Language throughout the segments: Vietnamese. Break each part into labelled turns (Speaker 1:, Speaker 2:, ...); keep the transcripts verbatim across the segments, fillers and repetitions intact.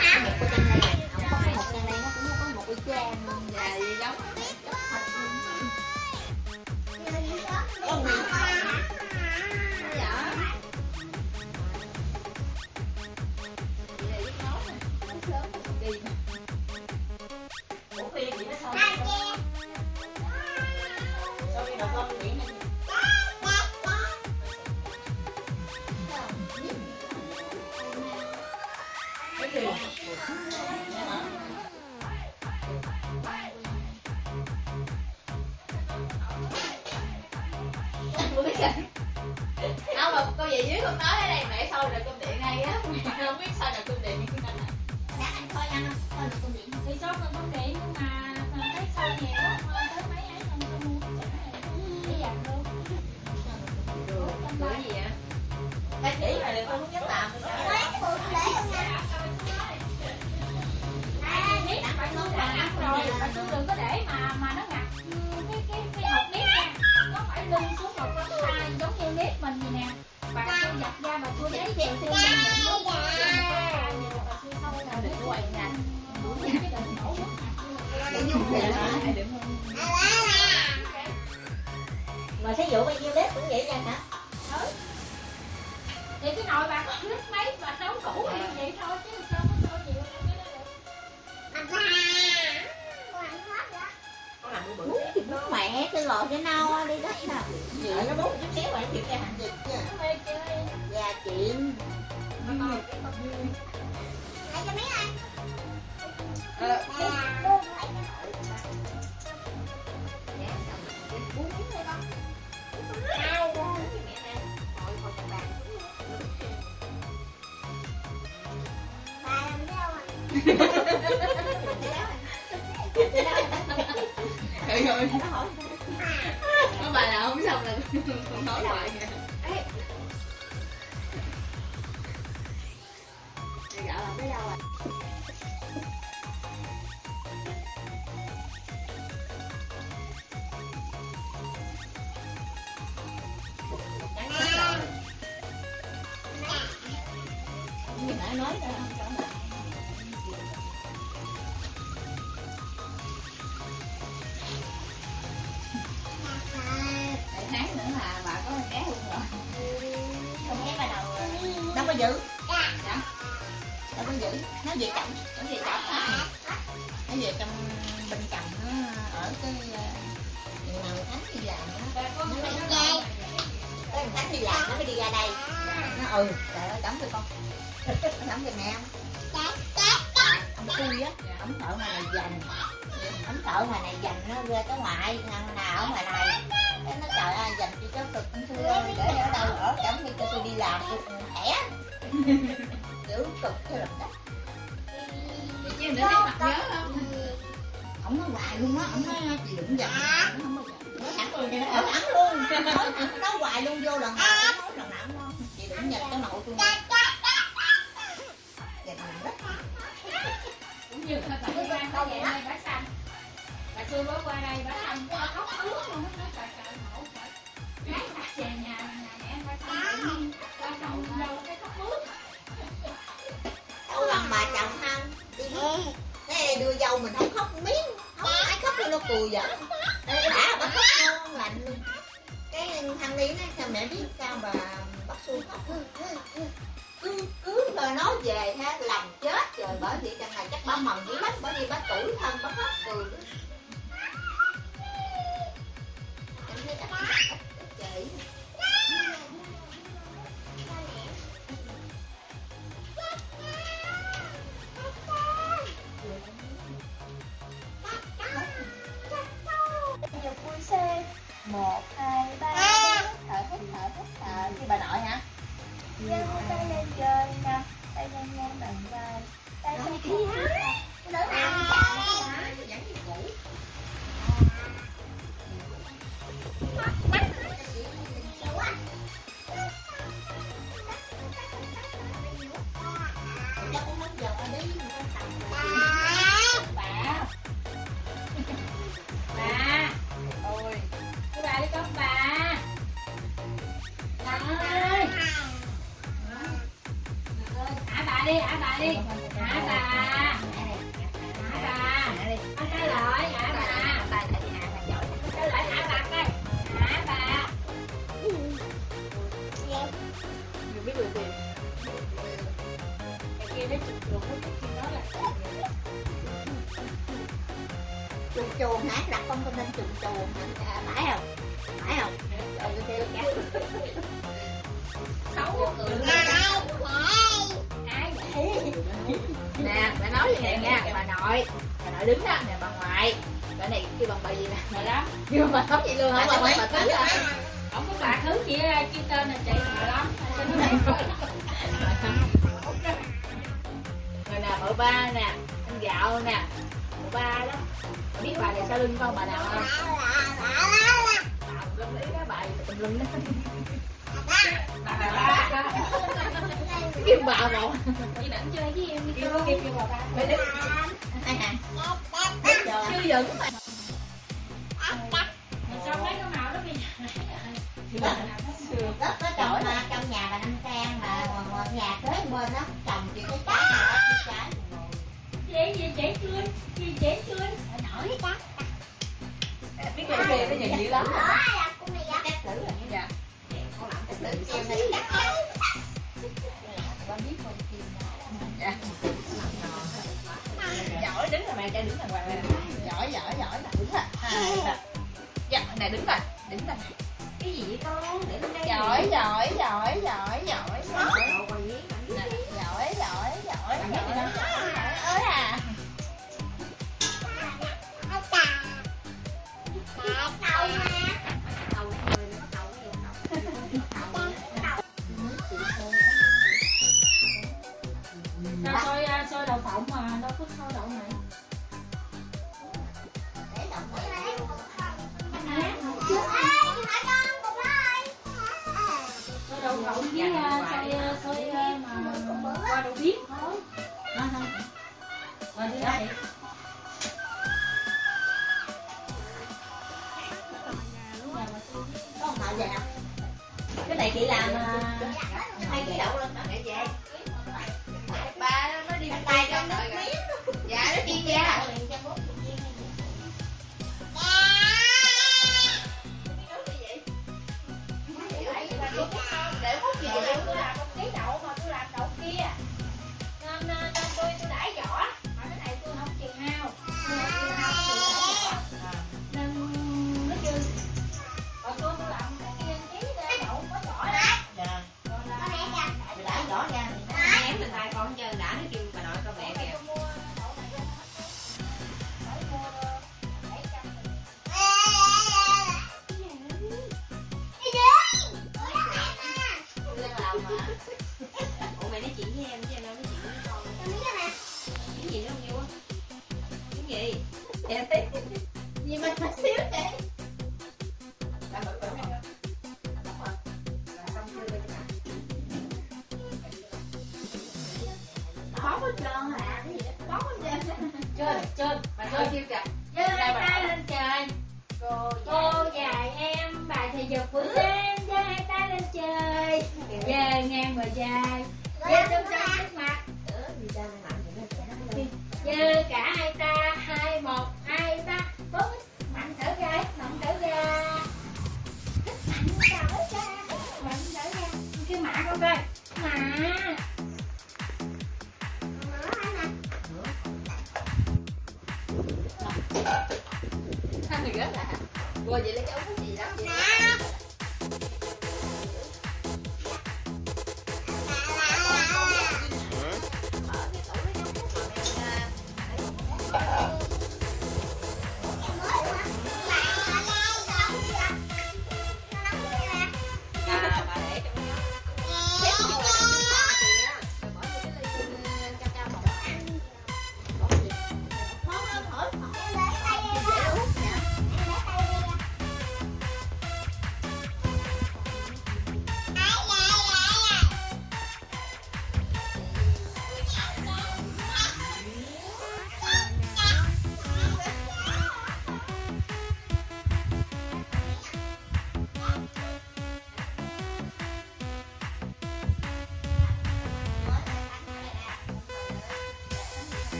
Speaker 1: một cái chân đây, không có một chân đây nó cũng có một cái trang
Speaker 2: dạ gì giống
Speaker 1: con này.
Speaker 2: Không mà cô về dưới không nói ở đây mẹ soi rồi cung điện ngay á, mẹ không biết soi rồi cung điện như thế nào.
Speaker 1: Đã anh coi ăn không? Coi được cung điện.
Speaker 3: Thì soi rồi cung điện nhưng mà thấy soi nhiều quá, tới mấy ấy không có mua để dành luôn.
Speaker 2: Cái gì vậy? Cái chỉ mà được con nhất làm rồi.
Speaker 3: Bạn Thương bạn ăn rồi, bạn Thương đừng có để mà mà nó ngặt cái cái cái hộp nếp nha. Nó phải lưng xuống một cái tay giống như nếp mình vậy nè. Bà Thương giặt ra bà Thương giấy chị Thương lên nhận luôn. Bà Thương xong rồi để quay nè.
Speaker 1: Mà thí dụ bao nhiêu bếp cũng vậy ra hả?
Speaker 3: Ừ. Vậy cái nồi bà có lít mấy bà nấu củ như vậy thôi chứ sao có sôi nhiều cái đó được.
Speaker 2: Con làm bự bự.
Speaker 1: Mẹ cái lò cái nâu đi đất nào.
Speaker 2: Gì nó bút chút xíu rồi chịu cái hành gì chứ.
Speaker 3: Mê chơi.
Speaker 1: Dạ chuyện.
Speaker 2: Nó coi
Speaker 1: Lấy cho mấy anh.
Speaker 2: Ờ, rồi có bài nào không xong là con nói hoài kìa. Đi gạo làm tới đâu rồi?
Speaker 1: Như nãy nói ra không sao mà.
Speaker 2: Tại tháng nữa là bà có bé luôn rồi.
Speaker 1: Không biết bắt đầu đâu có giữ.
Speaker 2: Dạ.
Speaker 1: Đâu có giữ. Nó về chồng.
Speaker 2: Có gì chồng hả?
Speaker 1: Nó về trong bên chồng nó ở cái chừng nào Thánh đi làm đó. Nó mới chơi. Cái Thánh đi làm nó mới đi ra đây. Nó ừ, trời ơi đóng cho con. Nó đóng cho mẹ không? Ông Tui á, ông thợ ngoài này dành. Ông thợ ngoài này dành nó ra cái ngoại nào ở ngoài này. Cái nó trời ơi dành cho cháu cực ông Tui ơi, để ở đâu ở chẳng như cho tôi đi làm tôi thẻ. Kiểu cực theo lòng đất.
Speaker 2: Vậy chứ nữa thấy mặt nhớ không?
Speaker 1: Ông nói hoài luôn á, ông nói chị đừng dành. Nó không bao giờ.
Speaker 2: Nó thẳng luôn vậy
Speaker 1: Nó
Speaker 2: đó.
Speaker 1: thẳng luôn. Nó nói hoài luôn vô lần nào nói lần nào luôn. Chị đừng nhặt cái nội tôi. Dành lòng đất.
Speaker 3: Cũng như là bà Thương Giang bà về đây bà xanh. Bà Thương mới qua đây bà xanh bà khóc ướt luôn, nó nói trời trời khổ trời. Gái đặt về nhà nhà mẹ bà xanh tự nhiên bà chồng đâu cái khóc ướt.
Speaker 1: Đâu bằng bà chồng không. Thế đưa dâu mình không khóc miếng. Không ai khóc cho nó cười vậy. Đã bà khóc ngon lành luôn. Cái thằng đi nói sao mẹ biết sao bà bắt Xuân khóc. Cứ cứ lời nói về ha làm chết rồi, bởi vì chẳng này chắc bà mần dữ lắm, bởi vì bà tuổi thân bà khóc cười. Em thấy chắc khóc chị.
Speaker 3: Giờ vui xe một hai ba thở hít thở hít thở thì bà nội hả? Giơ tay lên trời nè, tay lên ngang bàn vai, tay lên kia. Cái đó là
Speaker 2: Vẫn như cũ
Speaker 1: chuồn chuồn hả? Đặt con con nên chuồn chuồn hả? Phải không? Phải không? Rồi tôi kêu cả.
Speaker 3: Xấu cười. Ai vậy?
Speaker 2: Nè, bà nói vậy nè nha, bà nội. Bà nội đứng đó, nè bà ngoại. Bà này kêu bằng bà gì nè?
Speaker 3: Rồi đó.
Speaker 2: Kêu bà nói vậy luôn hả? Bà ngoại bà thứ hả?
Speaker 3: Không có bà thứ chị kêu tên là chị rồi lắm. Cho nó này.
Speaker 2: Rồi nè, mợ ba nè, anh gạo nè. Mợ ba đó. Bà biết bà này sau lưng con bà nào không? Bà lưng ý đó, bà tùm lum đó.
Speaker 3: Bà bà ba.
Speaker 2: Kêu bà một.
Speaker 3: Chị định chơi với em kêu kêu kêu bà ba.
Speaker 2: Mày đứng. Chưa giờ cũng phải.
Speaker 3: Sao mấy con nào đó bây giờ.
Speaker 1: Đất có trồng mà trong nhà bà Năm Trang mà ngoài nhà kế bên đó trồng chỉ cái trái mà cái trái.
Speaker 3: Chị gì trẻ tươi, chị trẻ tươi.
Speaker 1: Nổi cái
Speaker 2: Biết cái kia nó nhìn dữ lắm.
Speaker 1: cắt tử rồi
Speaker 2: Dạ.
Speaker 1: con làm cắt tử em đi cắt con biết con chim
Speaker 2: Dạ. Giỏi đứng rồi mẹ cho đứng đàng hoàng nè. Giỏi giỏi giỏi nè đứng rồi. Hai. Dạ, nè đứng rồi, đứng rồi.
Speaker 1: cái gì vậy con để lên đây
Speaker 2: Giỏi giỏi giỏi giỏi giỏi giỏi.
Speaker 1: Nè,
Speaker 2: Giỏi giỏi giỏi.
Speaker 1: Bạn biết gì đâu.
Speaker 2: Giỏi ơi à.
Speaker 3: Sao xôi xôi đậu phộng mà đâu có xôi đậu này.
Speaker 1: để động
Speaker 3: Xôi đậu phộng với xôi xôi mà qua đậu biếc thôi. Đó thôi. Qua đi đây.
Speaker 1: có không phải vậy không? Cái này chị làm hai ký đậu lên đó để về.
Speaker 2: Ba nó đi
Speaker 1: Tay
Speaker 2: tay
Speaker 1: trong
Speaker 2: trong
Speaker 1: nước
Speaker 2: rồi.
Speaker 1: miếng.
Speaker 2: Dạ nó chuyên gia. Để phút gì
Speaker 3: Tôi tôi làm một ký đậu mà tôi làm đậu kia. Nên, nên tôi tôi đãi vỏ. Mà cái này tôi không chừng hao. Tôi không chừng hao tôi đãi vỏ. Nên nó chưa. Còn tôi tôi làm cái kia ký đậu có vỏ đó.
Speaker 1: Dạ.
Speaker 3: Còn là
Speaker 1: Mình đã rõ ra
Speaker 2: ném lên tay con chơi đã nó kêu bà nội con mẹ kìa.
Speaker 3: tôi mua đậu này á. Phải mua bảy trăm nghìn.
Speaker 2: Lên lòng mà. Ủa mày nói chuyện với em chứ em đâu nói chuyện với con. Cái gì nó không yêu á? Cái gì? Em thấy gì mà chút xíu thế? Làm bự bự không? Đúng rồi. Làm xong chưa bây giờ? Khó hết trơn hả? Cái gì đó khó hết trơn.
Speaker 3: Trên trên
Speaker 2: Bà nói kêu kìa.
Speaker 3: giơ hai tay lên trời. Cô dạy em bài thể dục buổi sáng, giơ hai tay lên trời, giơ ngang bờ vai, giơ chân chân trước mặt, giơ cả hai ta, hai một, hai ba, bốn, mạnh thở ra, mạnh thở ra, mạnh thở ra, mạnh thở ra, cái mã con coi, mã.
Speaker 2: Anh thì rất là cô vậy lấy cái ống cái gì đó vậy?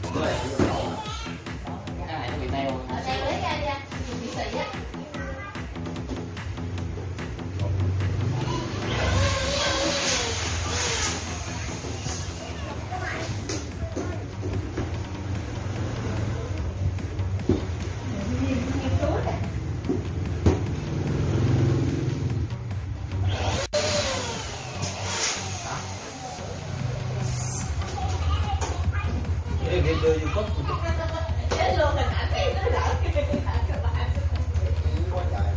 Speaker 4: cái này nó bị teo.
Speaker 2: Ở đây lấy ra nha, bị xì á.
Speaker 4: Cái kia đưa vô cốc.
Speaker 2: Chết luôn hình ảnh cái nó đỡ cái hình ảnh các bạn.
Speaker 4: Quá trời.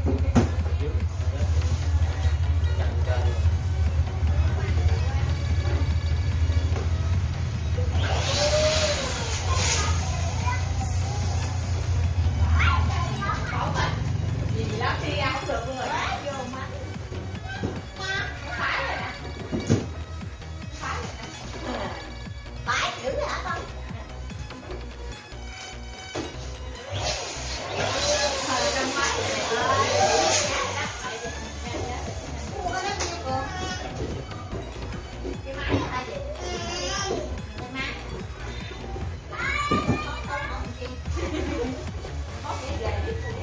Speaker 4: Chặn trên.
Speaker 2: Gì gì lắm đi ra không được luôn rồi. Vô mắt. Phải rồi nè. Phải rồi nè.
Speaker 1: Phải chữ hả con?
Speaker 2: Thời trong máy này.
Speaker 1: Mua cái đó nhiêu cô?
Speaker 2: Cái máy là gì?
Speaker 1: Cái má. Không không không chi.
Speaker 2: Có cái gầy biết rồi.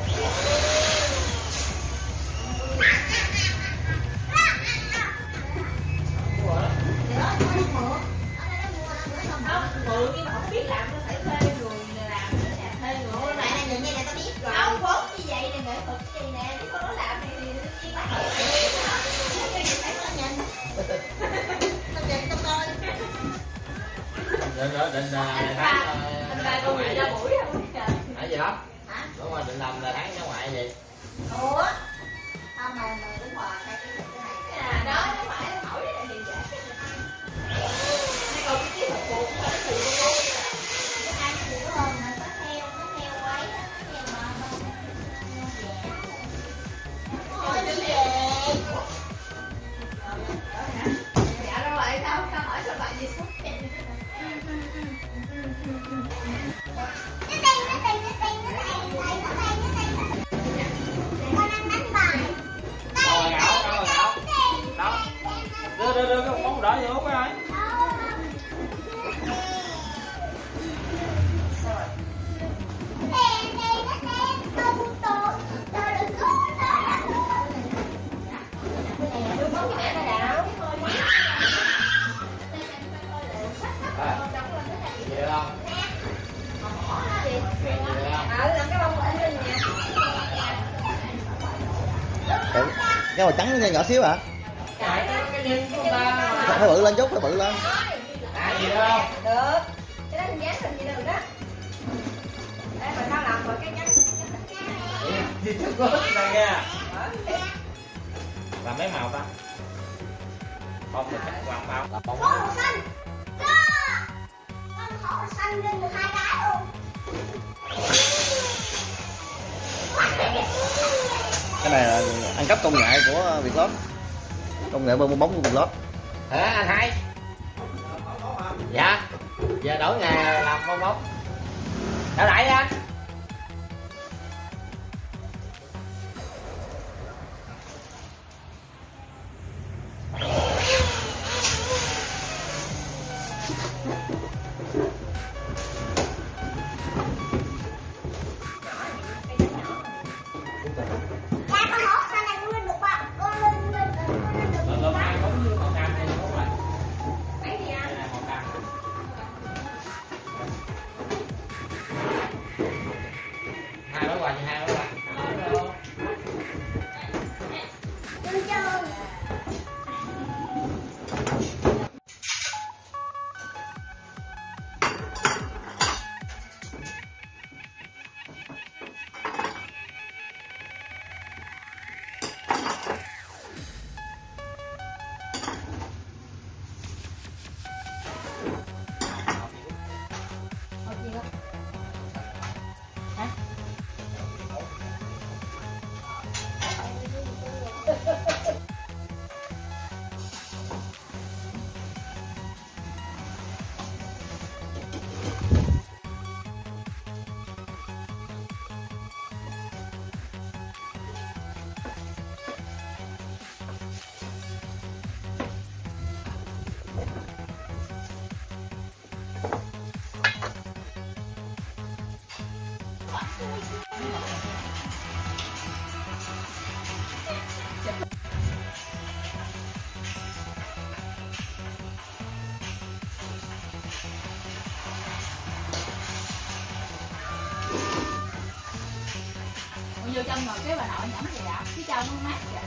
Speaker 1: Đó, nó đi mượn. Ở đây nó mua nó nữa không?
Speaker 2: Không, mượn nhưng mà không biết làm nó phải thuê người làm nữa nè, thuê người
Speaker 1: Ủa,
Speaker 2: làm.
Speaker 1: vậy là nhìn như là tao biết rồi.
Speaker 2: Không, vốn như vậy nè, nghệ thuật cái gì nè, nếu con nó làm thì thì tự nhiên bắt đầu phải
Speaker 1: Tao nhìn. Tao nhìn tao coi.
Speaker 4: Định đó định là
Speaker 2: Anh
Speaker 4: tháng
Speaker 2: ba, anh ba con bị ra mũi không biết trời.
Speaker 4: hả gì đó?
Speaker 1: Hả?
Speaker 4: Đúng rồi, định làm là tháng cháu ngoại gì?
Speaker 1: Ủa? Không mà mày đứng ngoài cái cái cái này.
Speaker 2: À, đó, nó phải nó hỏi là gì vậy? Hay còn cái kỹ thuật buộc mà nó tự con con
Speaker 1: Cái ai nó chịu hơn mà có heo, có heo quấy á, có heo mà không. Ôi đi về.
Speaker 2: dạ đâu vậy sao sao hỏi sao bạn gì xuất hiện
Speaker 1: Nó đây, nó đây, nó đây, nó đây, nó đây, nó đây, nó đây. Con đang đánh bài.
Speaker 4: Đâu rồi Ngọc, đâu rồi Ngọc? Đâu? Đưa đưa đưa cái bóng đỏ vô Út ơi. Gì được không? Gì được không?
Speaker 2: ờ làm cái bông ở trên nhà
Speaker 5: Ủa, cái màu trắng nhỏ xíu hả?
Speaker 2: cái nhân của ba
Speaker 5: Phải bự lên chút, phải bự lên.
Speaker 4: À, gì được không?
Speaker 2: được cái đó mình dán hình gì được đó đây mà sao làm rồi cái nhánh
Speaker 4: Gì thức có thích này nha. Làm mấy màu ta? Không thì chắc quàng bao là bông.
Speaker 1: Có màu xanh. Có. Con có màu xanh lên được hai cái luôn.
Speaker 5: Cái này là ăn cắp công nghệ của Vietlott. Công nghệ bơm bóng của Vietlott.
Speaker 4: Hả anh hai? Dạ. Giờ đổi nghề làm bong bóng. Trở lại đi anh.
Speaker 1: Dạ con hốt xanh này con lên được ba. Con lên lên con lên được.
Speaker 4: Lên lên hai bóng như màu cam này đúng rồi.
Speaker 2: mấy gì anh
Speaker 4: Đây là màu cam.
Speaker 3: vô trong rồi cái bà nội nhẩm gì đã phía trong nó mát vậy.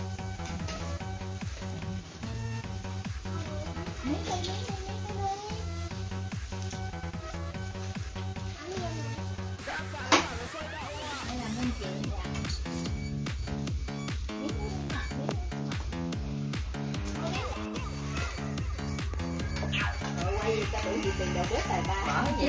Speaker 3: Đây là nguyên chuyện vậy.
Speaker 2: Quay cho đủ gì tiền đầu bếp tài ba.
Speaker 1: Mở vậy.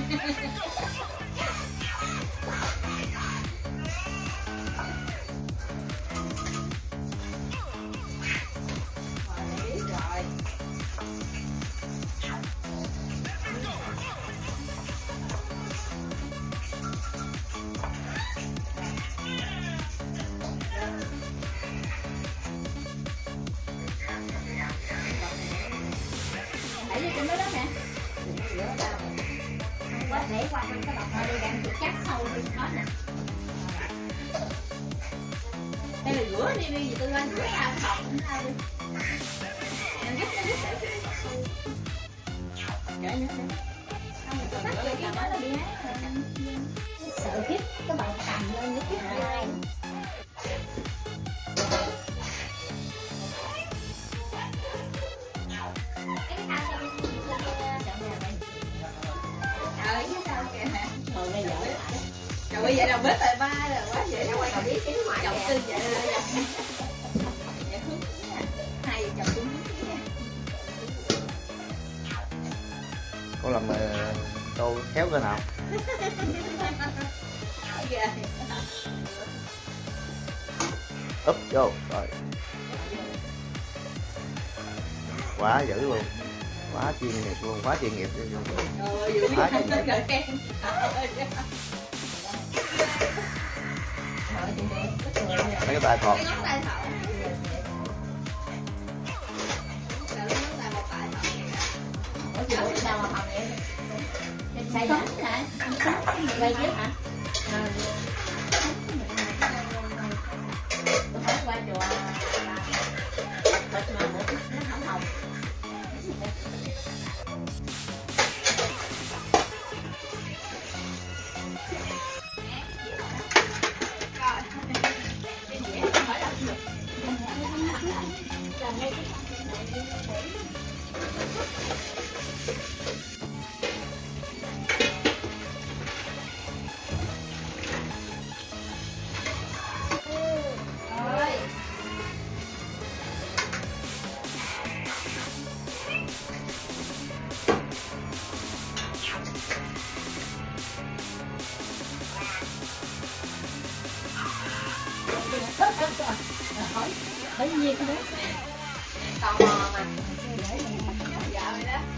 Speaker 3: Để vô trong đó đó nè. Quá để qua bên cái bọc này đi đang chắc sâu đi hết nè.
Speaker 2: Đây là rửa đi đi gì tôi lên rửa ra bọc nó ra đi. Em giúp nó giúp để cái nữa. Không thì
Speaker 3: Bắt
Speaker 2: rửa
Speaker 3: vô cái đó là bị hết.
Speaker 1: Sợ kiếp cái bạn cầm lên nó kiếp hai.
Speaker 2: Trời chứ sao kìa hả?
Speaker 1: Thôi bây giờ
Speaker 2: Trời bây giờ đầu bếp tài ba rồi quá dễ nó quay
Speaker 1: còn biết chính ngoại
Speaker 2: chồng
Speaker 1: kìa.
Speaker 2: tin vậy là dạ hướng nha. Hai vợ chồng cũng hướng nha.
Speaker 5: Con làm tô khéo cỡ nào?
Speaker 2: Ghê.
Speaker 5: Úp vô rồi. Quá dữ luôn, quá chuyên nghiệp luôn, quá chuyên nghiệp luôn.
Speaker 2: Ờ, vừa
Speaker 5: Quá
Speaker 2: biết
Speaker 5: chuyên nghiệp.
Speaker 2: rồi khen.
Speaker 5: Mấy cái tay thọt.
Speaker 2: Cái ngón tay thọ. Rồi cái ngón tay một tay thọ.
Speaker 1: Ủa chị ủa sao mà phòng vậy? Xay hả? Quay chứ hả? Tôi hỏi qua chùa thịt mà bữa nó không hồng. Thấy nhiên cái đấy.
Speaker 2: Tò mò mà. Dạ vậy đó.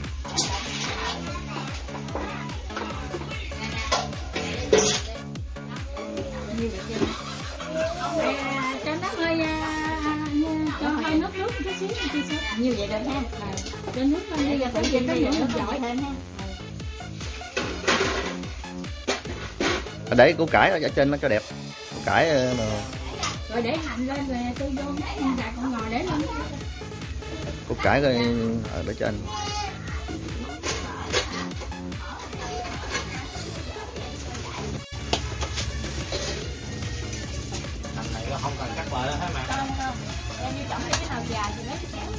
Speaker 3: Cho nó hơi cho hơi nước nước chút xíu thì sao?
Speaker 1: Như vậy được ha.
Speaker 3: Cho nước lên đi rồi phải về cái nữa giỏi
Speaker 1: thêm ha.
Speaker 5: Để củ cải ở trên nó cho đẹp. Củ cải mà
Speaker 3: rồi để hành lên rồi tôi vô dạ con ngồi để lên.
Speaker 5: củ cải rồi ở để trên.
Speaker 4: Thằng này không cần cắt bờ hết mà.
Speaker 3: Không không. Em đi chọn cái nào già thì lấy cái kéo.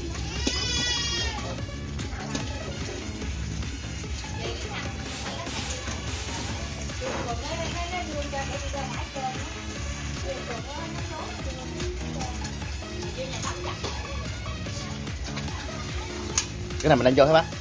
Speaker 5: Cái này mình đang vô hả bác?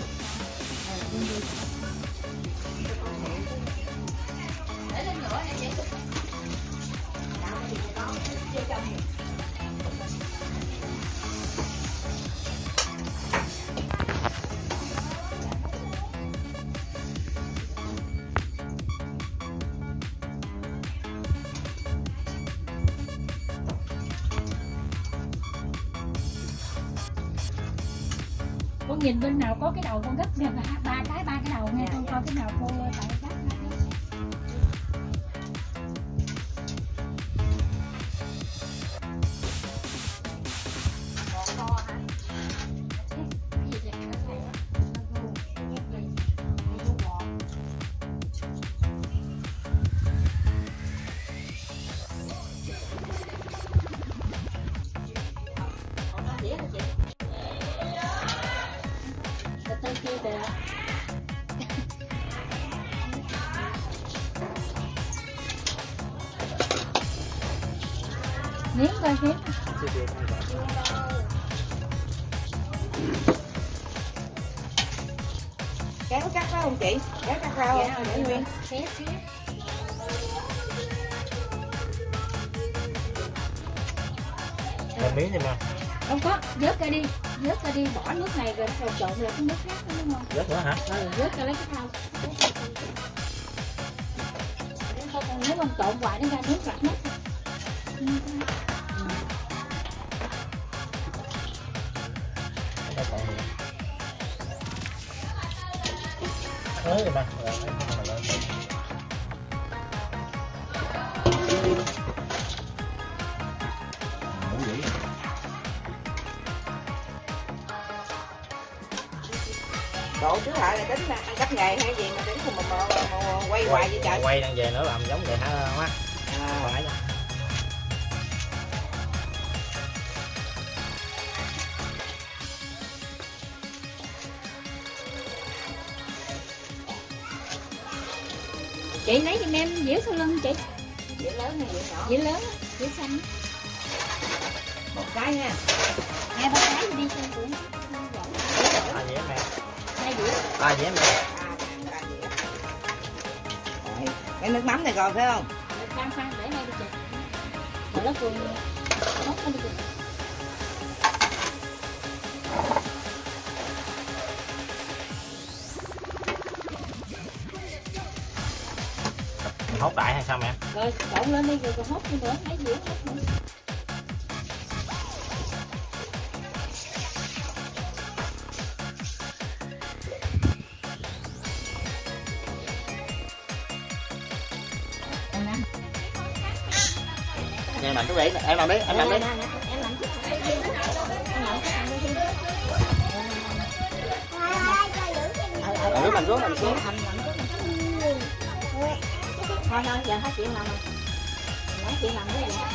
Speaker 3: Con nhìn bên nào có cái đầu con gấp nè, ba cái ba cái đầu nghe, con coi cái nào cô tại gấp. Nếm coi nếm.
Speaker 2: Kéo cắt đó không chị? Kéo cắt rau
Speaker 3: Dạ,
Speaker 2: để nguyên.
Speaker 3: Xé xé.
Speaker 4: Làm miếng đi mà.
Speaker 3: Không có, vớt ra đi, vớt ra đi, bỏ nước này rồi rồi trộn lại cái nước khác nữa đúng không?
Speaker 4: Rớt nữa hả?
Speaker 3: Ừ, vớt ra lấy cái rau. Không, còn nếu mà trộn hoài nó ra nước rạc hết. Ừ.
Speaker 4: Ớ rồi mà.
Speaker 2: Độ trước lại là tính là ăn cắp nghề hay gì mà tính mà, mà, mà, mà quay hoài vậy trời.
Speaker 4: Quay đang về nữa làm giống vậy hả má?
Speaker 2: À.
Speaker 4: Phải nha.
Speaker 3: Chị lấy giùm em dĩa sau lưng chị.
Speaker 2: Dĩa lớn hay dĩa nhỏ?
Speaker 3: Dĩa lớn, dĩa xanh.
Speaker 2: Một cái nha.
Speaker 3: Hai ba cái đi cho cũng
Speaker 4: À dễ mẹ.
Speaker 3: hai dĩa.
Speaker 4: À dễ mẹ.
Speaker 2: À, ba dĩa. Rồi. Cái nước mắm này rồi phải không?
Speaker 3: Khoan khoan để đây đi chị. Rồi nó cùng móc nó đi chị.
Speaker 4: Hốt đại hay sao mẹ?
Speaker 3: Rồi trộn lên đi rồi còn hốt đi nữa, lấy dĩa hốt nữa.
Speaker 5: Em làm chút đi, em làm đi, em làm đi.
Speaker 3: Em làm chút.
Speaker 5: Làm nước làm xuống, làm xuống.
Speaker 3: Thôi thôi, giờ hết chuyện làm rồi. Nói chuyện làm cái gì?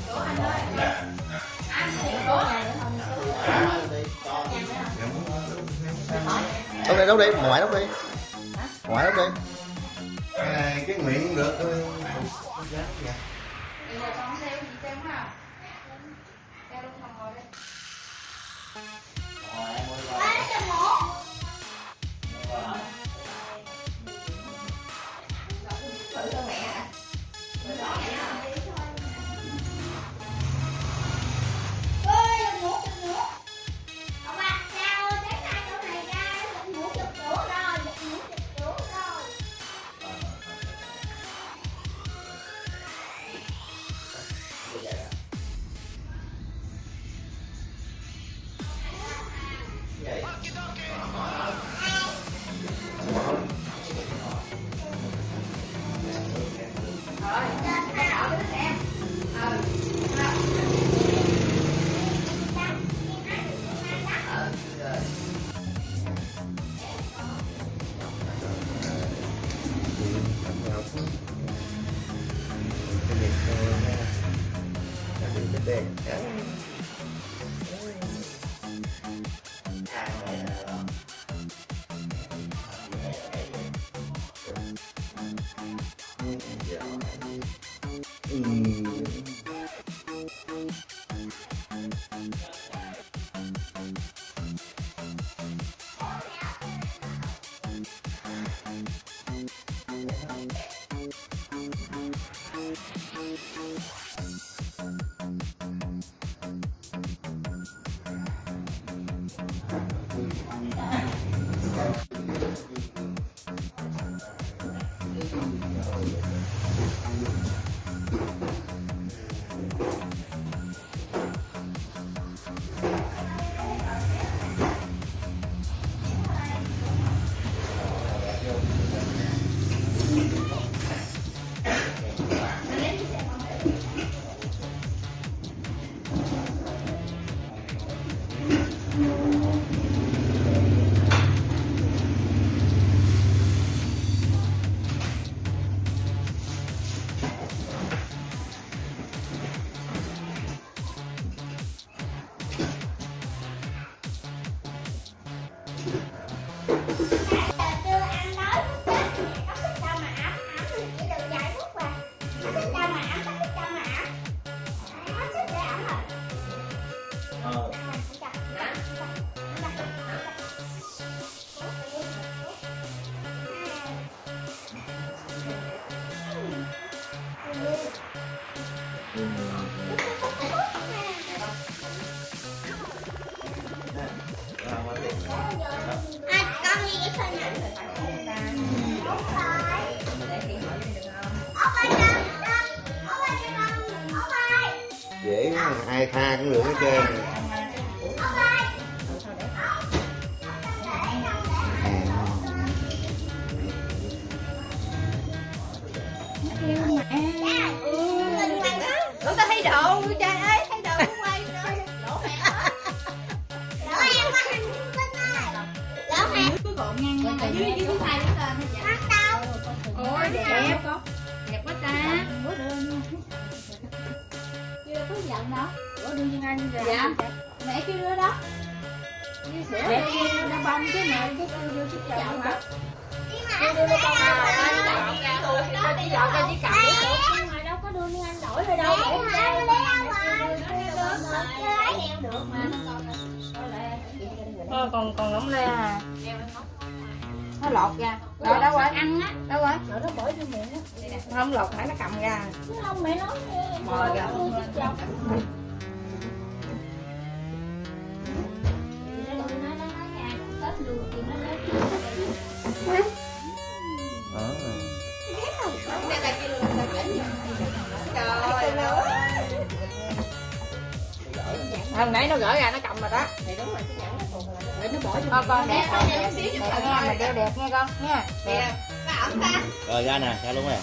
Speaker 5: Dạ. đây đốt đi, ngoại đốt đi.
Speaker 1: Hả?
Speaker 5: Ngoại đốt đi.
Speaker 6: À, cái miệng cũng được.
Speaker 3: Bây giờ con theo chị xem không? Theo luôn không ngồi đây.
Speaker 2: Thử cho mẹ hả?
Speaker 6: Dễ quá, ai tha cũng được hết trơn.
Speaker 2: Lúc ta thấy đồ, trời ơi, thấy đồ cũng quay rồi. Lỗ mẹ. Lỗ em quá hành tinh ơi. Lỗ mẹ. Cứ gọn ngang ngang. Ở dưới dưới tay nó lên. Bắt đâu. Ôi đẹp. Đẹp quá ta.
Speaker 3: Bữa đưa chưa có giận đâu. Bữa đưa Duyên Anh rồi.
Speaker 2: Dạ.
Speaker 3: Mẹ kêu đưa đó. Như sữa
Speaker 2: Mẹ
Speaker 3: kêu nó bông cái này cái kêu vô chiếc chậu hả?
Speaker 2: Đưa đưa con nào anh chọn ra rồi. Tao đi dọn ra chiếc cặp.
Speaker 3: Ngoài đâu có đưa Duyên Anh đổi rồi đâu. Để được mà.
Speaker 2: Ờ, còn còn ngỗng le à.
Speaker 3: Nó lọt ra.
Speaker 2: Rồi đâu rồi?
Speaker 3: Ăn á.
Speaker 2: Đâu rồi?
Speaker 3: Rồi nó bỏ vô miệng á.
Speaker 2: Không lột phải nó cầm ra.
Speaker 3: Không mẹ nói.
Speaker 2: Mời ra.
Speaker 5: Đó.
Speaker 2: Hồi nãy nó gỡ ra nó cầm rồi đó. Thì đúng rồi, cái nhẫn nó thuộc rồi. Để nó bỏ vô. Con đẹp con đẹp. Đẹp nha, mà đeo đẹp nha con nha. Đẹp.
Speaker 5: Rồi ra nè, ra luôn nè.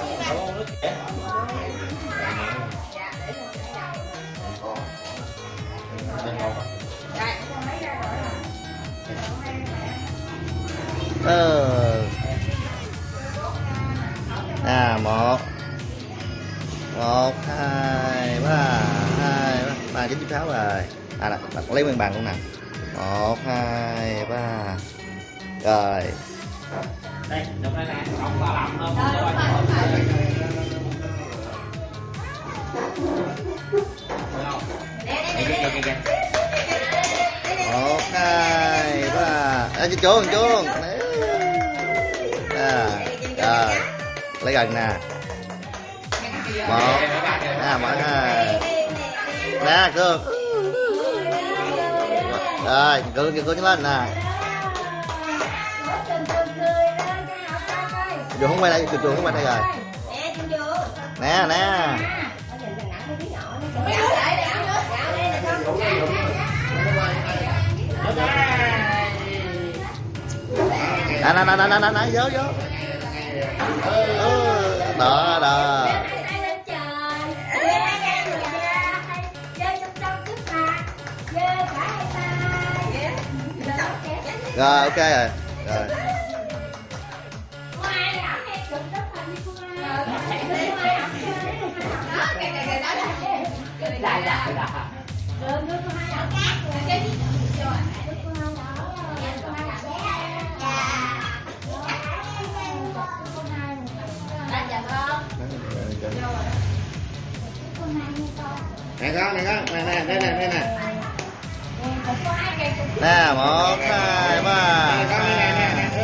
Speaker 5: Ờ. À một một hai ba hai ba ba chín chiếc pháo rồi. À nè, lấy nguyên bằng luôn nè. Một hai ba Rồi.
Speaker 4: Đây, lúc này nè, không ba làm không?
Speaker 2: Rồi, đúng rồi, đúng rồi. Nè, nè, nè, nè.
Speaker 5: Một, hai, ba. À, chuông, chuông. À, rồi. Lấy gần nè. Một, nè, một, hai. Nè, cương. Rồi, cương, cương, cương lên nè. Chuông không quay đây, chuông không quay đây rồi.
Speaker 2: Nè, chim vô.
Speaker 5: Nè, nè. Nè, nè, nè, nè, nè, nè, vô, vô. Ừ, đó, đó. Rồi, ok rồi. Rồi.
Speaker 6: Nè con, nè con, nè nè, đây nè, đây nè.
Speaker 5: Nè, một, hai, ba.
Speaker 6: Nè con, nè nè nè.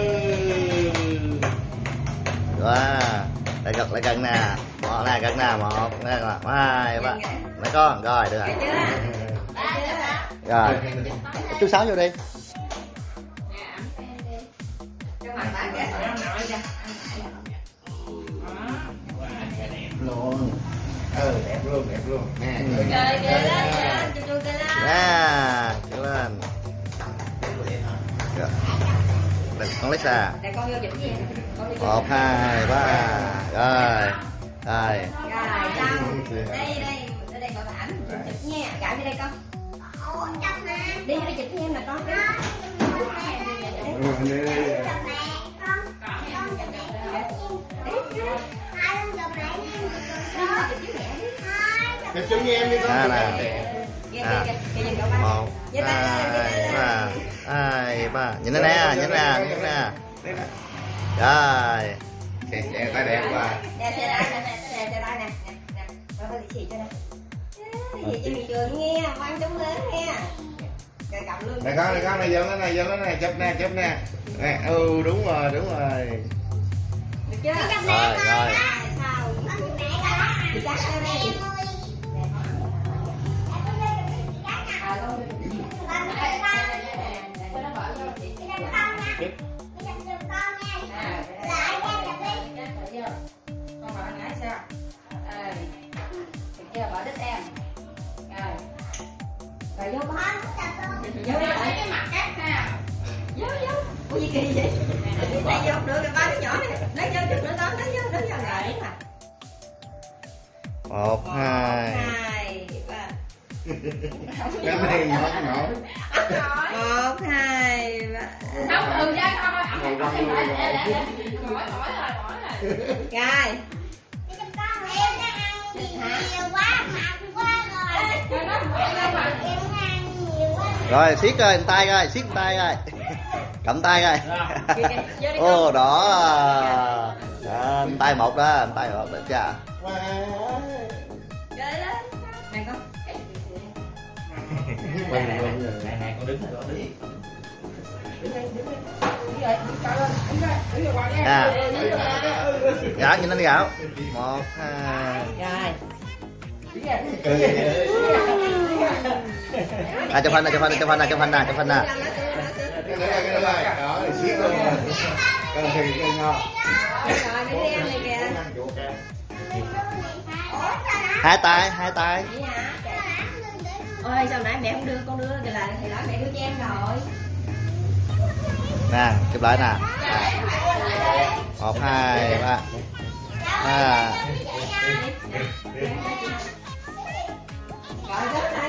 Speaker 5: Wow. Lại gần, lại gần nè. Một nè, gần nè, một, nè, hai, ba. Mấy con, rồi, được rồi. Rồi. Chú Sáu vô đi.
Speaker 6: Luôn. Ừ, đẹp luôn, đẹp luôn. Nè.
Speaker 2: Cười cười lên, chụp chụp cười lên.
Speaker 5: Nè, kéo lên. Rồi. Đây, con lấy xa.
Speaker 2: Để con vô chụp gì? Con đi chụp.
Speaker 5: Một, hai, ba. Rồi. Rồi.
Speaker 2: Rồi, xong. Đây, đây, ở đây gọi là ảnh. Chụp nha, cạo vô đây con. Đi vô đây chụp thêm nè con.
Speaker 6: Chụp chung với em đi con.
Speaker 5: Nè, nè.
Speaker 2: Kìa,
Speaker 5: À.
Speaker 2: kìa, kìa, nhìn cậu ba.
Speaker 5: Một,
Speaker 2: Giơ tay lên, giơ tay
Speaker 5: hai,
Speaker 2: lên.
Speaker 5: ba. Hai, ba. Nhìn nó nè, nhìn nè, nhìn nè. Rồi.
Speaker 6: Trẻ trẻ tay đẹp quá.
Speaker 2: Nè, xe đai nè, nè, xe đai nè, nè, nè. Rồi có địa chỉ cho nè. Cái gì cho bị trường nghe, quan chúng lớn nghe. Rồi cầm luôn.
Speaker 6: Nè con, nè con, này vô nó này, vô nó này, chụp nè, chụp nè. Nè, ừ đúng rồi, đúng rồi.
Speaker 2: Được chưa?
Speaker 5: Rồi, rồi.
Speaker 2: Sao? Chị cắt ra đây. À, con. Con bỏ ngã sao? À, được chưa? Bỏ đít em. Rồi. Rồi vô con. Vô đi.
Speaker 3: Cái mặt cắt ha.
Speaker 2: Vô vô. Ủa gì kỳ vậy? Đây vô được rồi ba đứa nhỏ này. Lấy vô chút nữa đó, lấy vô, lấy vô rồi mà.
Speaker 5: Một, hai.
Speaker 2: Hai, ba.
Speaker 6: Cái này nhỏ nhỏ.
Speaker 2: Một, hai, ba.
Speaker 3: Không, ừ ra con ơi, ẩm ẩm thêm lại, để, để, để. Mỏi, mỏi rồi, mỏi rồi.
Speaker 2: Rồi.
Speaker 5: Rồi, siết coi tay coi, siết tay coi. Cầm tay coi. Ô, đó. Đó, tay một đó, tay một đó cha.
Speaker 2: Chơi lên. Này con.
Speaker 4: Nè, nè, nè, nè, con đứng rồi, con đứng.
Speaker 5: À. Gạo nhìn anh gạo. Một, hai.
Speaker 2: Rồi.
Speaker 5: À, chụp hình nè, chụp hình nè, chụp hình nè, chụp hình nè, chụp hình nè.
Speaker 6: Cái này, cái này, đó, để siết luôn. Cái này, cái ngon.
Speaker 2: Rồi, để đi em này kìa.
Speaker 5: Hai tay, hai tay.
Speaker 2: Vậy hả? Ôi, sao nãy mẹ không đưa con đưa thì là thì nói mẹ đưa cho em rồi.
Speaker 5: Nè, chụp lại nè. À. Một, hai, ba. À.
Speaker 2: Rồi, rớt lại.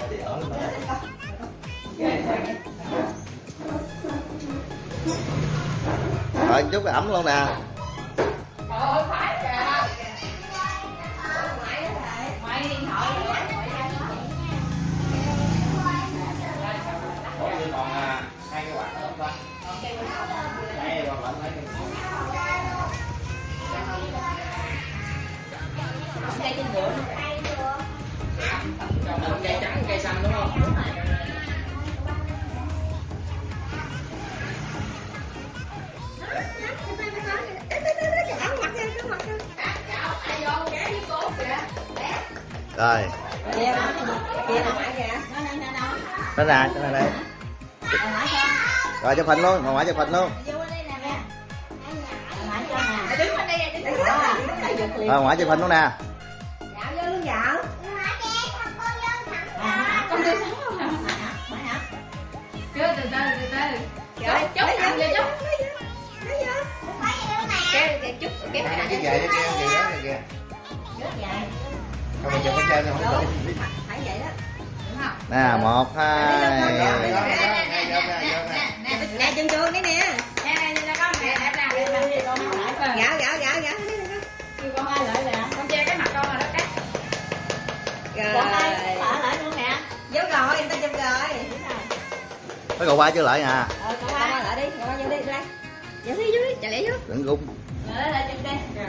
Speaker 5: Rồi, chút ẩm luôn nè.
Speaker 3: Trời phải kìa. Mày điện thoại đi.
Speaker 4: Ủa, còn hai cái quạt nữa không ta?
Speaker 2: ngựa nó cây trắng cây xanh đúng không?
Speaker 5: Rồi.
Speaker 2: Kia đó, kia là Hải kìa.
Speaker 5: Nó nè, cái này đây. Rồi chụp hình luôn, ngoại chụp hình luôn. Rồi ngoại chụp hình luôn nè.
Speaker 2: Dạo vô luôn dạo.
Speaker 3: Con đưa sáng không nè. Chưa, từ từ, từ từ. Rồi, chốt ăn vô chốt.
Speaker 2: Cái cái chút cái
Speaker 6: Cái
Speaker 2: này
Speaker 6: cái dài cái kia kìa đó kìa.
Speaker 2: rất dài.
Speaker 6: Không mình chụp cái trên không có.
Speaker 2: Phải vậy đó.
Speaker 5: Nè, một, hai.
Speaker 2: Nè chân chuông đấy nè.
Speaker 3: Nè, nè, nè, con nè, đẹp nè, đẹp nè, con lại coi.
Speaker 2: Gạo gạo gạo gạo.
Speaker 3: Kêu con ai lại nè, con che cái mặt con rồi đó cắt.
Speaker 2: Rồi.
Speaker 3: Con ai lại lại luôn nè.
Speaker 2: Dấu rồi, người ta chụp rồi.
Speaker 5: Mấy cậu ba chưa lại à?
Speaker 3: Ờ, con
Speaker 2: Con
Speaker 3: ai.
Speaker 2: qua lại đi, con qua vô đi, đây. Vô đi, vô đi, chạy lẹ vô.
Speaker 5: Đừng rung.
Speaker 3: Rồi, lại chụp đi. Rồi,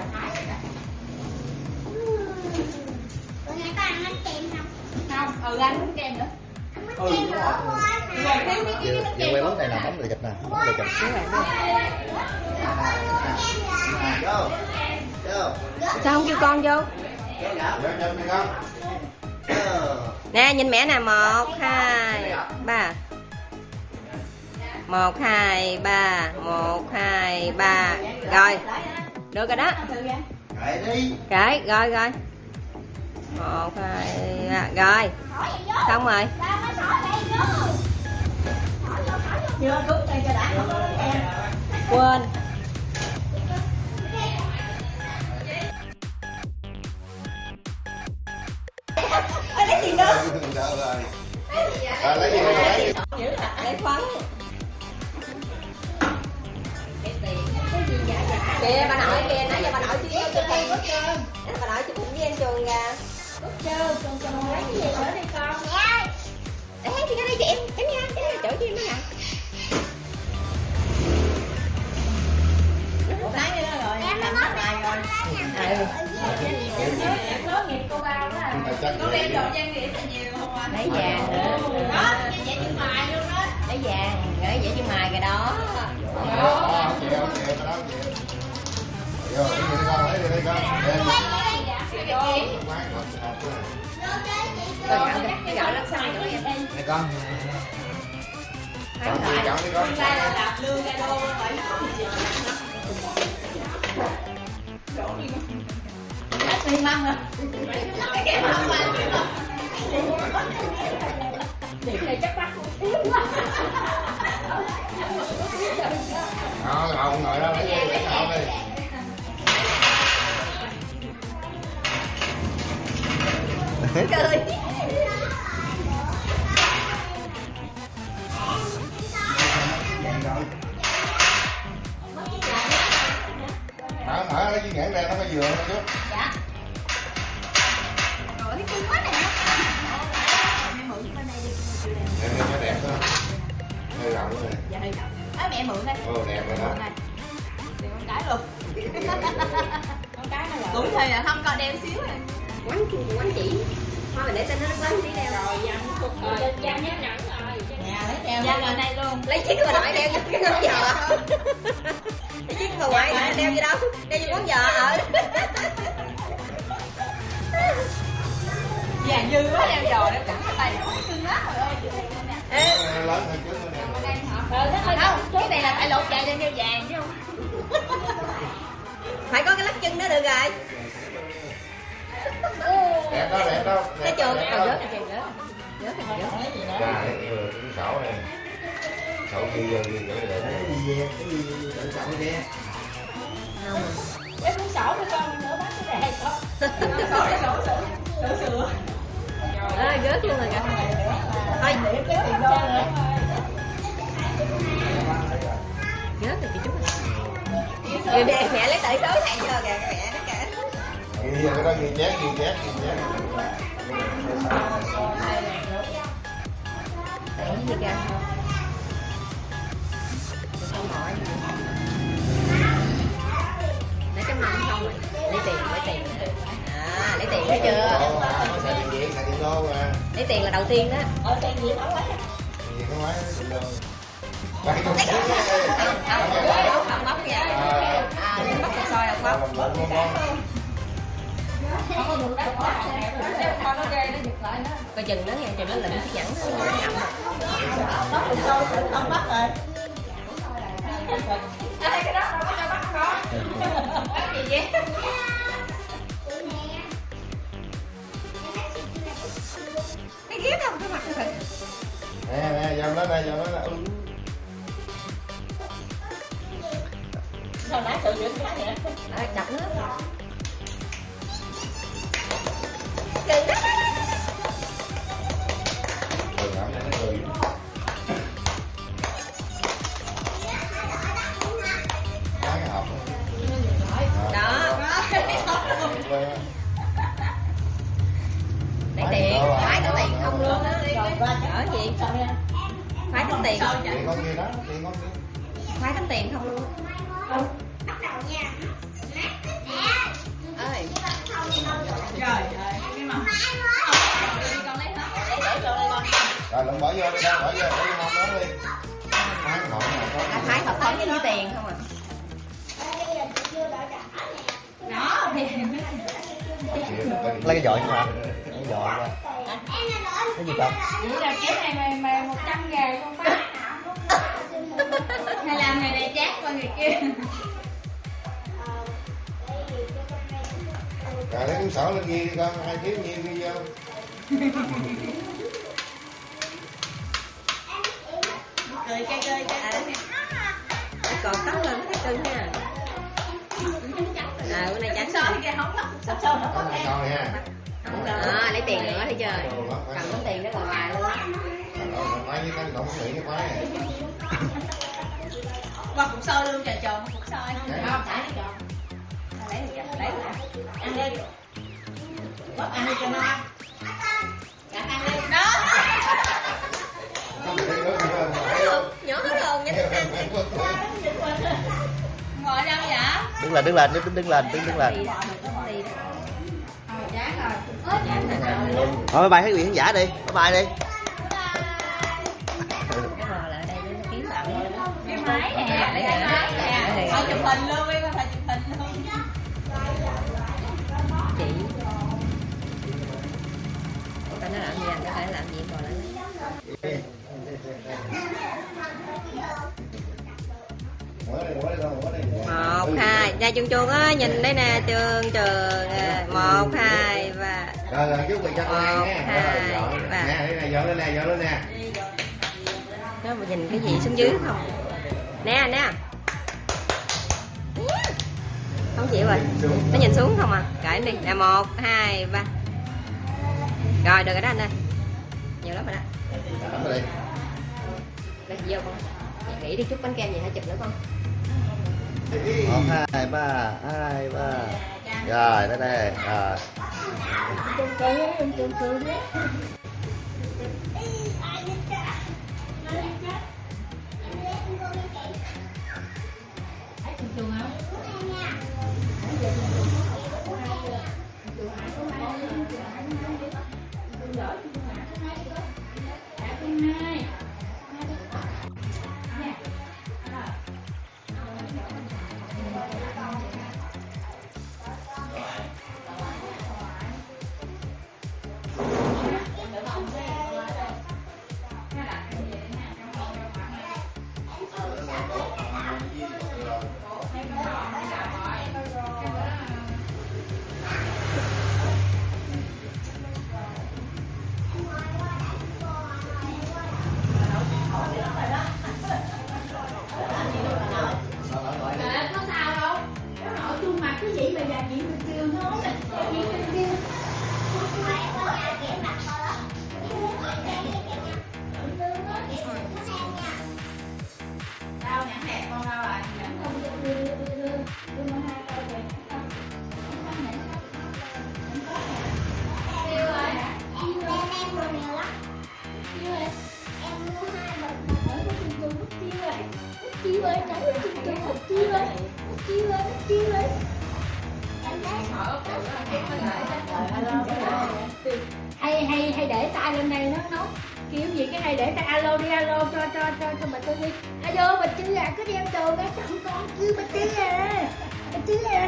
Speaker 3: không, ừ anh muốn kem nữa.
Speaker 4: Ừ đúng rồi.
Speaker 3: Rồi thêm cái
Speaker 5: Vừa vừa quay bóng này nè, bóng này chụp nè, bóng này chụp. Vô. Vô.
Speaker 2: Sao không kêu con vô? Nè nhìn mẹ nè, một hai ba, một hai ba, một hai ba, rồi được rồi đó.
Speaker 5: Kệ đi.
Speaker 2: Cái rồi rồi, một hai ba, rồi xong rồi.
Speaker 3: Chưa rút đây cho đã, không có rút em.
Speaker 2: Quên. Ê, lấy gì nữa?
Speaker 6: À, lấy gì nữa lấy?
Speaker 2: Lấy phấn. Kìa bà nội kìa, nãy giờ bà nội chưa chụp hình. Bà nội chụp hình với anh Trường kìa.
Speaker 3: Chưa, con con lấy cái gì nữa đi con.
Speaker 2: Để thì cái đây cho em, em nha, cái này chỗ cho em đó nè.
Speaker 3: Một tháng nữa rồi, em làm hết bài rồi.
Speaker 2: Ừ.
Speaker 3: Em nói nghiệp cô bao đó. Con đem đồ trang điểm là nhiều không anh?
Speaker 2: Lấy vàng nữa.
Speaker 3: Đó, cái dạy chữ mài luôn đó.
Speaker 2: Lấy vàng, gửi vậy chứ mài kìa đó.
Speaker 6: Đó, chị không chị cái đó chị. Vô, lấy đi con, lấy đi đi con.
Speaker 2: Con gạo kìa, cái gạo lắc xăng nữa em.
Speaker 6: Này con.
Speaker 2: Phải
Speaker 6: Con chị chọn đi con.
Speaker 3: Hôm nay là đạp lương ra đô phải không? Hết xi măng rồi. Cái măng mà. Điểm này chắc bắt không thiếu quá.
Speaker 6: Đó, không ngồi đó lấy đi, lấy gạo đi.
Speaker 2: Cười.
Speaker 6: Mở mở lấy cái nhãn ra nó mới vừa nó chút.
Speaker 3: Dạ. Rồi thấy cưng quá nè. Mẹ mượn bên đây đi.
Speaker 6: Đẹp đi nó đẹp đó. Hơi rộng này.
Speaker 3: Dạ hơi rộng. Nói mẹ mượn đây.
Speaker 6: Ồ đẹp rồi đó.
Speaker 3: Thì con cái luôn. Con cái nó là. Cũng thì là không còn đeo xíu rồi.
Speaker 2: Quánh quánh chỉ. Thôi mình để tên nó quánh chỉ đeo.
Speaker 3: Rồi dặn cục rồi. Dặn nhắc nhẫn rồi. Nè lấy đeo ra bên đây luôn.
Speaker 2: Lấy chiếc của bà nội đeo vô cái ngón giò. Lấy chiếc của ngoại nội đeo vô đâu? Đeo vô ngón giò ờ.
Speaker 3: Dạ dư quá đeo giò đeo chẳng cái tay nó cưng lắm rồi ơi.
Speaker 2: Ê,
Speaker 6: Lớn hơn trước nữa nè.
Speaker 3: Không, cái này là phải lột chạy lên đeo vàng chứ không?
Speaker 2: phải có cái lắc chân đó được rồi.
Speaker 6: Đẹp đó, đẹp đó.
Speaker 2: Cái
Speaker 6: Đẹp,
Speaker 2: trường
Speaker 6: đẹp
Speaker 2: nào
Speaker 6: đó.
Speaker 2: rớt thì rớt. Rớt thì rớt.
Speaker 6: Trời, vừa cũng sổ này. Sổ kia vô kia gửi được. Cái gì vậy? Cái gì vậy? Sổ kia.
Speaker 2: Không.
Speaker 3: Em muốn sổ với con nữa bác cái này con. Sổ để sổ sổ sổ sửa.
Speaker 2: Ơi rớt luôn rồi kìa. Thôi
Speaker 3: Để cái tiền đô nữa.
Speaker 2: rớt rồi kìa chú. Rồi để mẹ lấy tẩy số thay cho kìa mẹ nó kìa.
Speaker 6: Ghi vô cái đó ghi chép, ghi chép, ghi chép.
Speaker 2: Để gì kìa. Không hỏi. Lấy cái mâm không rồi. Lấy tiền, lấy tiền. À, lấy tiền. tiền thấy chưa?
Speaker 6: Nó xài tiền Việt, xài tiền đô mà.
Speaker 2: Lấy tiền là đầu tiên đó.
Speaker 1: Ở tiền gì không lấy.
Speaker 6: Gì có máy tiền đô. Quay con
Speaker 2: Không bóc nha. À, bóc con soi là bóc.
Speaker 3: Không có được đâu, con nó ghê nó giật lại nó.
Speaker 2: Coi chừng nó nghe, chừng nó lịnh chiếc nhẫn nó ngậm.
Speaker 1: Bắt được đâu, không bắt rồi.
Speaker 3: Ê, cái đó đâu có cho bắt con. Bắt gì vậy?
Speaker 2: Cái ghét không, cái mặt nó thật.
Speaker 6: Nè nè, dòm nó nè, dòm nó nè.
Speaker 1: Sao nãy tự dựng cái vậy?
Speaker 2: Rồi, chọc nó.
Speaker 6: Ừ, ngậm nó cười. Bán cái hộp.
Speaker 2: Đó. Lấy tiền, phải có tiền không luôn á. Ở gì? Phải tính tiền.
Speaker 6: Tiền con kia đó, tiền con kia.
Speaker 2: Phải tính tiền không luôn. Ơi.
Speaker 3: Trời ơi, cái mà. Con lấy hết.
Speaker 1: Để để cho đây con.
Speaker 6: Rồi lụm bỏ vô đi, bỏ vô, bỏ vô mông đó đi. Má cái hộp này có.
Speaker 2: Đã phải hợp phấn với tiền không à?
Speaker 3: Đó, thì
Speaker 5: Lấy cái dội mà. Lấy cái dội ra. Cái gì không?
Speaker 3: vậy là cái này mày mày một trăm ngàn con phát. Hay là người này chát qua người kia.
Speaker 6: Rồi lấy cuốn sổ lên ghi đi con, hai thiếu nhiêu ghi vô.
Speaker 1: Cười chơi chơi chơi.
Speaker 2: Còn tóc lên nó thấy cưng nha. À, bữa nay chán
Speaker 3: Soi kia không lắm.
Speaker 1: Sắp sâu nó có
Speaker 6: Con này
Speaker 1: nghe.
Speaker 6: coi nha.
Speaker 2: À, lấy tiền nữa thấy chưa? Cầm tấm tiền đó là hoài luôn.
Speaker 6: Máy với cái động miệng cái máy này.
Speaker 3: Qua cục soi luôn trời tròn cục soi.
Speaker 1: Không, thả đi tròn.
Speaker 2: Lấy được chưa? Lấy được.
Speaker 1: Ăn đi. Bóp ăn đi cho nó ăn. Dạ, ăn đi.
Speaker 3: Đó.
Speaker 6: Không thể có gì hơn mà thấy không?
Speaker 2: Nhỏ luôn nha.
Speaker 3: Ngồi đâu vậy?
Speaker 5: Đứng lên, đứng lên, đứng đứng lên, đứng đứng lên.
Speaker 2: Đi đó.
Speaker 3: Chán rồi. Ôi chán rồi.
Speaker 5: Thôi bye bye quý vị khán giả đi. Bye bye đi.
Speaker 2: Cái bò lại đây nó kiếm bạn lên.
Speaker 3: Cái máy nè, lấy cái máy nè. Thôi chụp hình luôn đi, con phải chụp hình luôn.
Speaker 2: Chị. Tao nó làm gì anh, nó phải làm gì còn lại. Một hai, ra chuông chuông á, nhìn đây nè, trường trường một hai và
Speaker 6: Rồi rồi chúc mừng cho con ăn nha.
Speaker 2: hai,
Speaker 6: Rồi,
Speaker 2: ba.
Speaker 6: nè, đây nè, dọn lên nè, dọn lên nè.
Speaker 2: nó mà nhìn cái gì xuống dưới không? Nè nè. Không chịu rồi. Nó nhìn xuống không à? Cởi đi. Là một hai ba. Rồi được rồi đó anh ơi. Nhiều lắm rồi đó.
Speaker 6: Đóng rồi đi.
Speaker 2: Đây vô con. Nghĩ đi chút bánh kem gì hãy chụp nữa con.
Speaker 5: Một, hai, ba, hai, ba. Rồi, tới đây. Rồi.
Speaker 3: hay hay hay để tay lên đây nó nó kiểu gì cái hay để tay alo đi alo cho cho cho cho bà Tư đi. Alo bà Tư à, có đem đồ ra chồng con chứ bà Tư à, bà Tư à.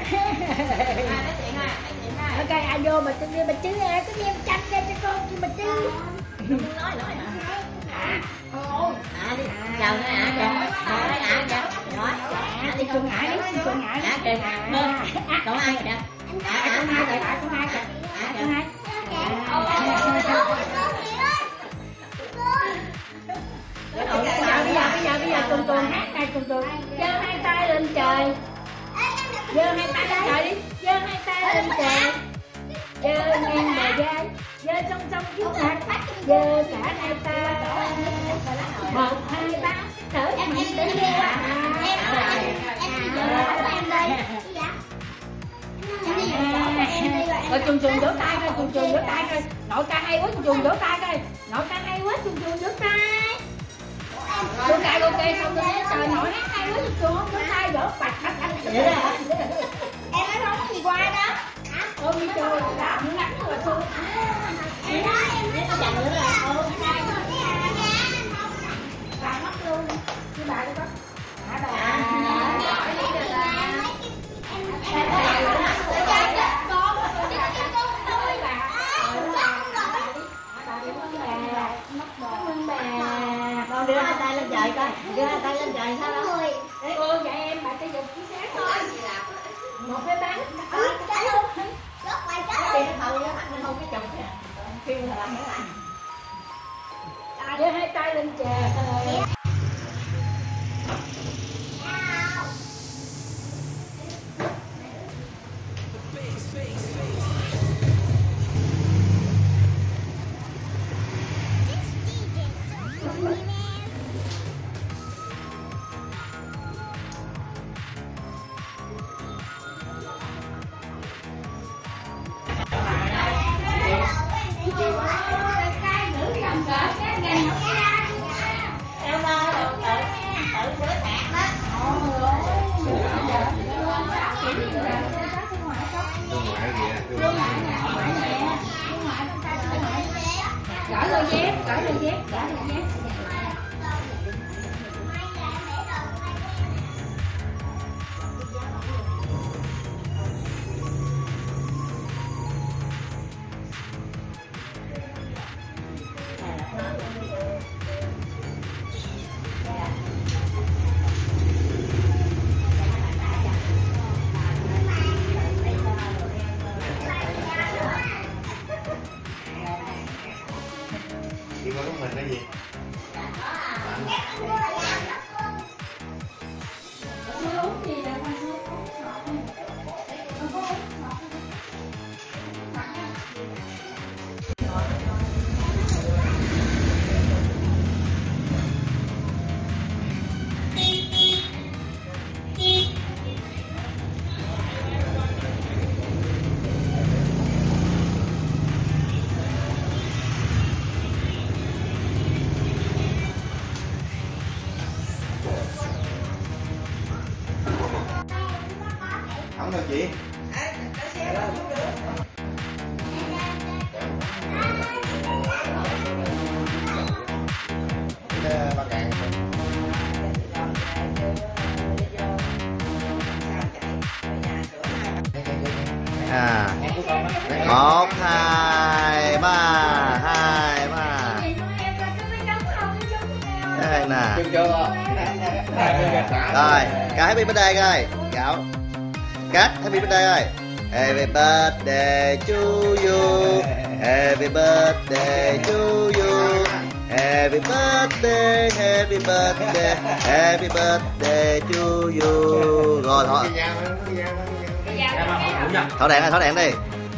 Speaker 3: Ok alo bà Tư đi, bà Tư à, có đem chanh ra cho con chứ bà Tư.
Speaker 1: Nói nói hả? À, à đi, chào nó à, chào, à, à, chào, nói, à, đi con ngại đi, con ngại, à, kìa, à, còn ai kìa, à, con hai kìa, con hai kìa, à, con hai.
Speaker 3: Bây giờ bây giờ bây giờ bây giờ cùng cùng hát này cùng cùng, giơ hai tay lên trời, giơ hai tay lên trời đi, giơ hai tay lên trời, giơ ngang bờ vai, giơ song song trước mặt, giơ cả hai tay, một hai ba, thở em em đến đây, em đây. Rồi trùng trùng vỗ tay coi, trùng trùng vỗ tay coi, nội ca hay quá, trùng trùng vỗ tay coi, nội ca hay quá, trùng trùng vỗ tay. Ok ok xong rồi trời nội hát hay quá, trùng trùng vỗ tay vỗ bạch bạch bạch. Em nói nói gì qua đó? Ôi trời, làm ngắn rồi thôi. Em nói em nói chẳng nữa là ôi nay bà mất luôn, chứ bà đâu có. Hả bà?
Speaker 1: Con đưa hai tay lên trời coi, đưa hai tay lên trời sao đó.
Speaker 3: Cô dạy em bà sẽ dùng chiếc sáng thôi. Một cái bán ừ, cái luôn.
Speaker 1: Rớt quay trái đi, nó thầu nó thằng không cái chụp kìa. Kêu là làm cái này.
Speaker 3: Đưa hai tay lên trời. Gỡ đôi dép, gỡ đôi dép, gỡ đôi dép.
Speaker 6: Chị có mình cái gì?
Speaker 3: Uống gì là con uống ngọt không? Con có uống ngọt không?
Speaker 6: Không đâu chị. Ba cạn.
Speaker 5: À, một hai ba, hai ba. Đây nè. Rồi, cái happy birthday coi, gạo. Cắt happy birthday ơi. Happy birthday to you. Happy birthday to you. Happy birthday, happy birthday, happy birthday to you. Rồi thôi. Thổi đèn ơi, thổi đèn đi.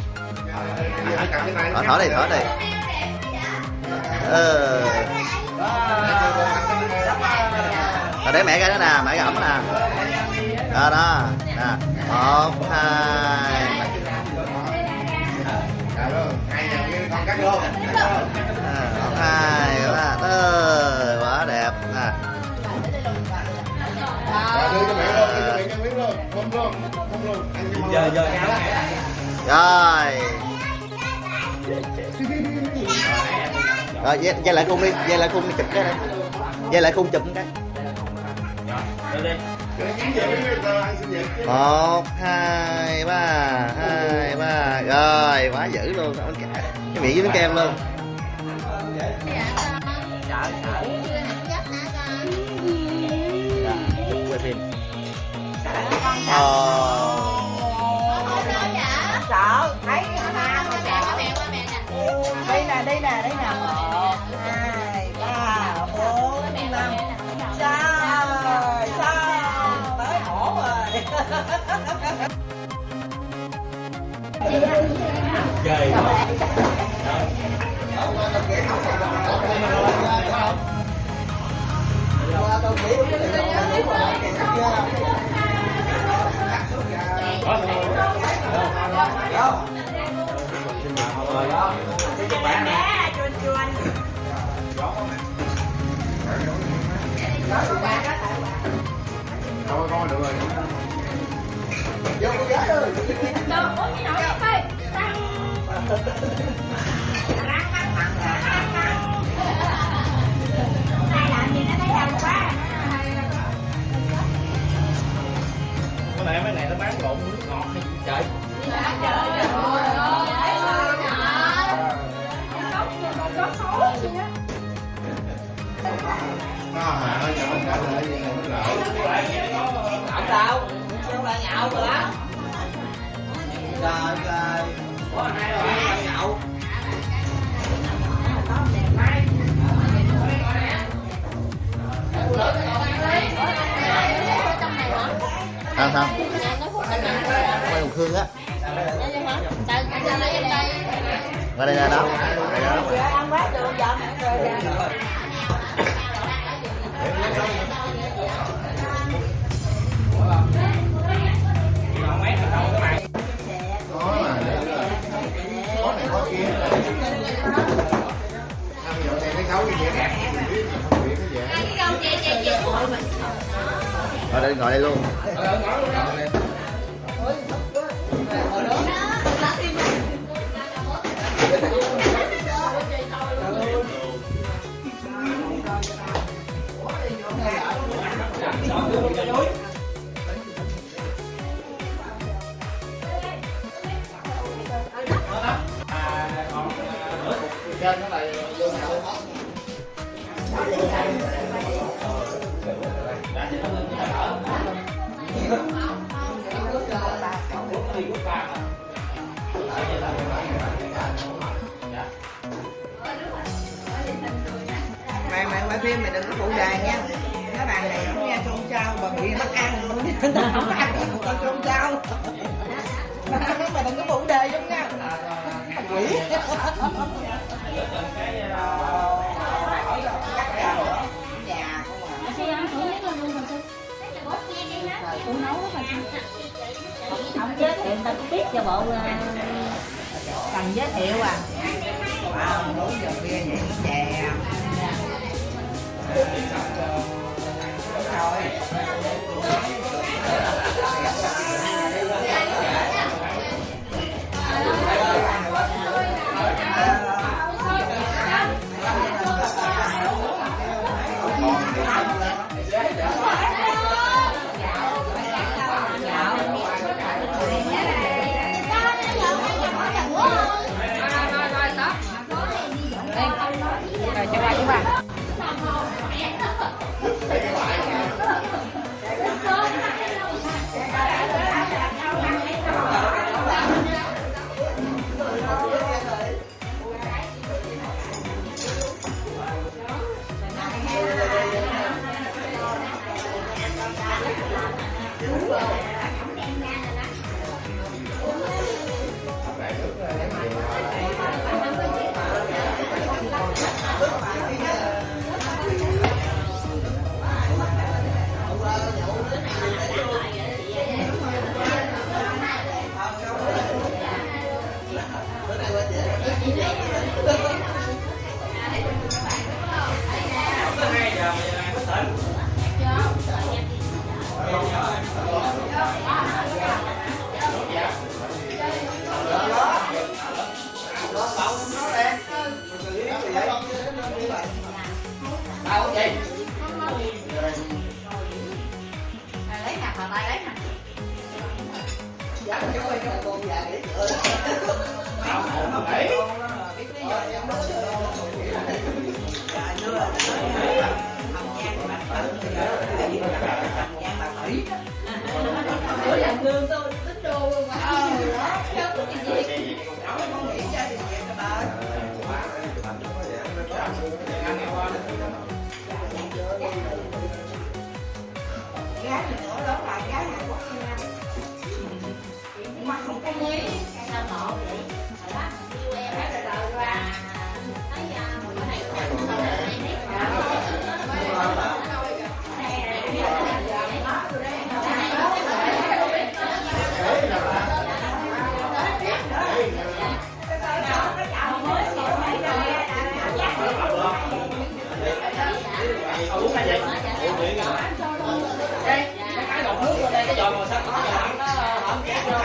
Speaker 5: Thổi, thổi đi, thổi đi. Ừ. Rồi để mẹ cái đó nè, mẹ cái ẩm nè. Đó đó. Nè. Một, hai.
Speaker 6: Con cắt luôn.
Speaker 5: À, một, hai. Đó. Ừ, quá đẹp. Nè.
Speaker 6: Đưa cho mẹ luôn, đưa cho mẹ cho miếng luôn. Không luôn, không luôn.
Speaker 4: Giờ giờ
Speaker 5: Rồi. Rồi dây, dây lại khung đi, dây lại khung đi chụp cái này. Dây lại khung chụp cái. Một, hai, ba, hai, ba. Rồi, quá dữ luôn. Cái miệng với bánh kem luôn. Quay phim. Ờ.
Speaker 1: Sợ thấy ma mà sợ. Đây nè, đây nè, đây nè. Một, hai, ba, bốn, năm. Trời, sao tới ổ rồi.
Speaker 4: Chơi.
Speaker 6: Thôi con được rồi.
Speaker 3: Đâu, ôi cái nồi ơi. Này làm gì nó thấy đau quá.
Speaker 4: Cái này mấy này nó bán lộn nước ngọt hay gì trời.
Speaker 6: Nó mà nó cho nó trả lời như này nó lỡ.
Speaker 1: Không đâu, không là nhậu rồi đó. Trời trời.
Speaker 4: Có hai rồi nhậu.
Speaker 5: Sao sao? Quay một Khương á. Qua đây ra đó. Đây đó.
Speaker 1: Ăn bát được giờ mẹ rồi.
Speaker 6: Có mà. Có này có kia. Ăn giờ này cái xấu cái gì đẹp. Không biết cái gì.
Speaker 5: Ngồi đây, ngồi đây luôn.
Speaker 6: Trên nó lại vô nhậu.
Speaker 1: Mày mày quay phim mày đừng có phụ đề nha. Các bạn này không nghe trôn trao bà bị bắt ăn không ăn con trôn trao. Mày đừng có phụ đề giống nha. Quỷ.
Speaker 3: Khi ăn thử miếng lên luôn mà sư. Cô nấu đó mà sư. Không giới thiệu người ta cũng biết cho bộ cần giới thiệu à.
Speaker 1: Wow, bốn giờ bia vậy chè. Rồi.
Speaker 3: Rồi cho qua cho qua.
Speaker 4: Đâu không chị?
Speaker 1: Lấy nè, bà tay lấy nè.
Speaker 4: Không, không để.
Speaker 1: Bữa làm lương tôi tính đô luôn mà. Ờ, đó, đâu có gì gì. Không nghĩ cho thì vậy các bạn. Gái thì nữa đó là gái Hàn Quốc nha. Mặt không cái mấy cái sao nọ vậy. Đó, yêu em hết rồi rồi qua. Thấy bữa này có sau này hay nét
Speaker 4: Uống cái gì? Cái cái đột nước lên đây cái giò màu xanh nó hẳn nó hỏng kẹt rồi.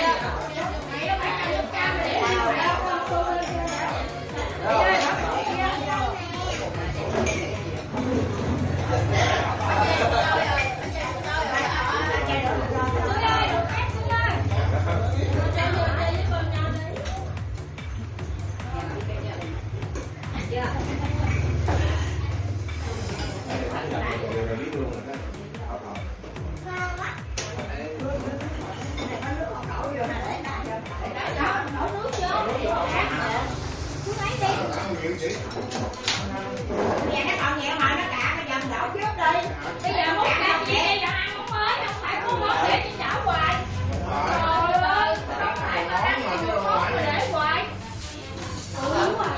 Speaker 1: Nghe nó còn nhẹ mà nó cả nó dầm đổ trước đi.
Speaker 3: Bây giờ muốn làm gì đây cho ăn không mới, không phải muốn món để chị chảo hoài. Trời ơi, không phải mà ăn thì mua món rồi để hoài. Ừ, đúng rồi.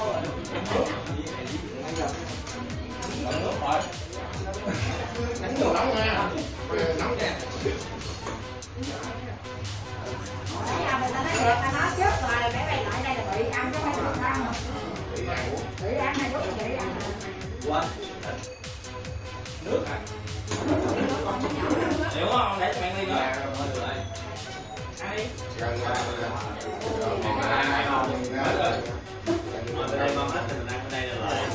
Speaker 4: Đánh đồ nóng nha. Nóng nha.
Speaker 1: Bây giờ người ta nói thiệt, ta nói trước rồi, mấy mày lại đây là bị ăn chứ không phải được ăn. Bị ăn hay lúc chị ăn.
Speaker 4: Quên. Nước à? Hiểu không? Để cho bạn đi nữa. Ăn đi. Ăn ngon. Hết rồi. Ở đây ngon hết thì mình ăn ở đây là lại.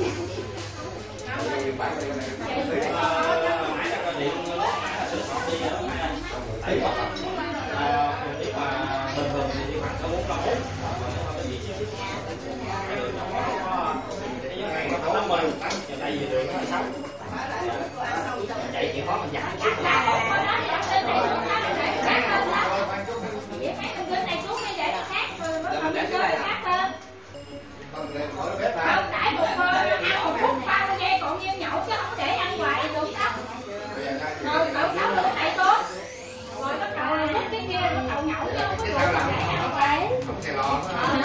Speaker 4: Nãy là coi điện lúc nãy là sửa soạn đi đó mà. Thấy có nếu mà bình thường thì chỉ khoảng có bốn lỗ. Còn cái gì chứ cái đường nó có cái dưới này nó không nắm mình. Tại vì đường nó là xấu. Chạy chịu khó mà giảm.
Speaker 3: Không, đãi một ăn một phút ba mươi giây còn nhiêu nhậu chứ không để ăn hoài được đâu. Rồi cậu cháu lửa này tốt. Rồi bắt đầu là lúc cái kia bắt đầu nhậu chứ không có được mà để ăn hoài.
Speaker 6: Không xe lọ.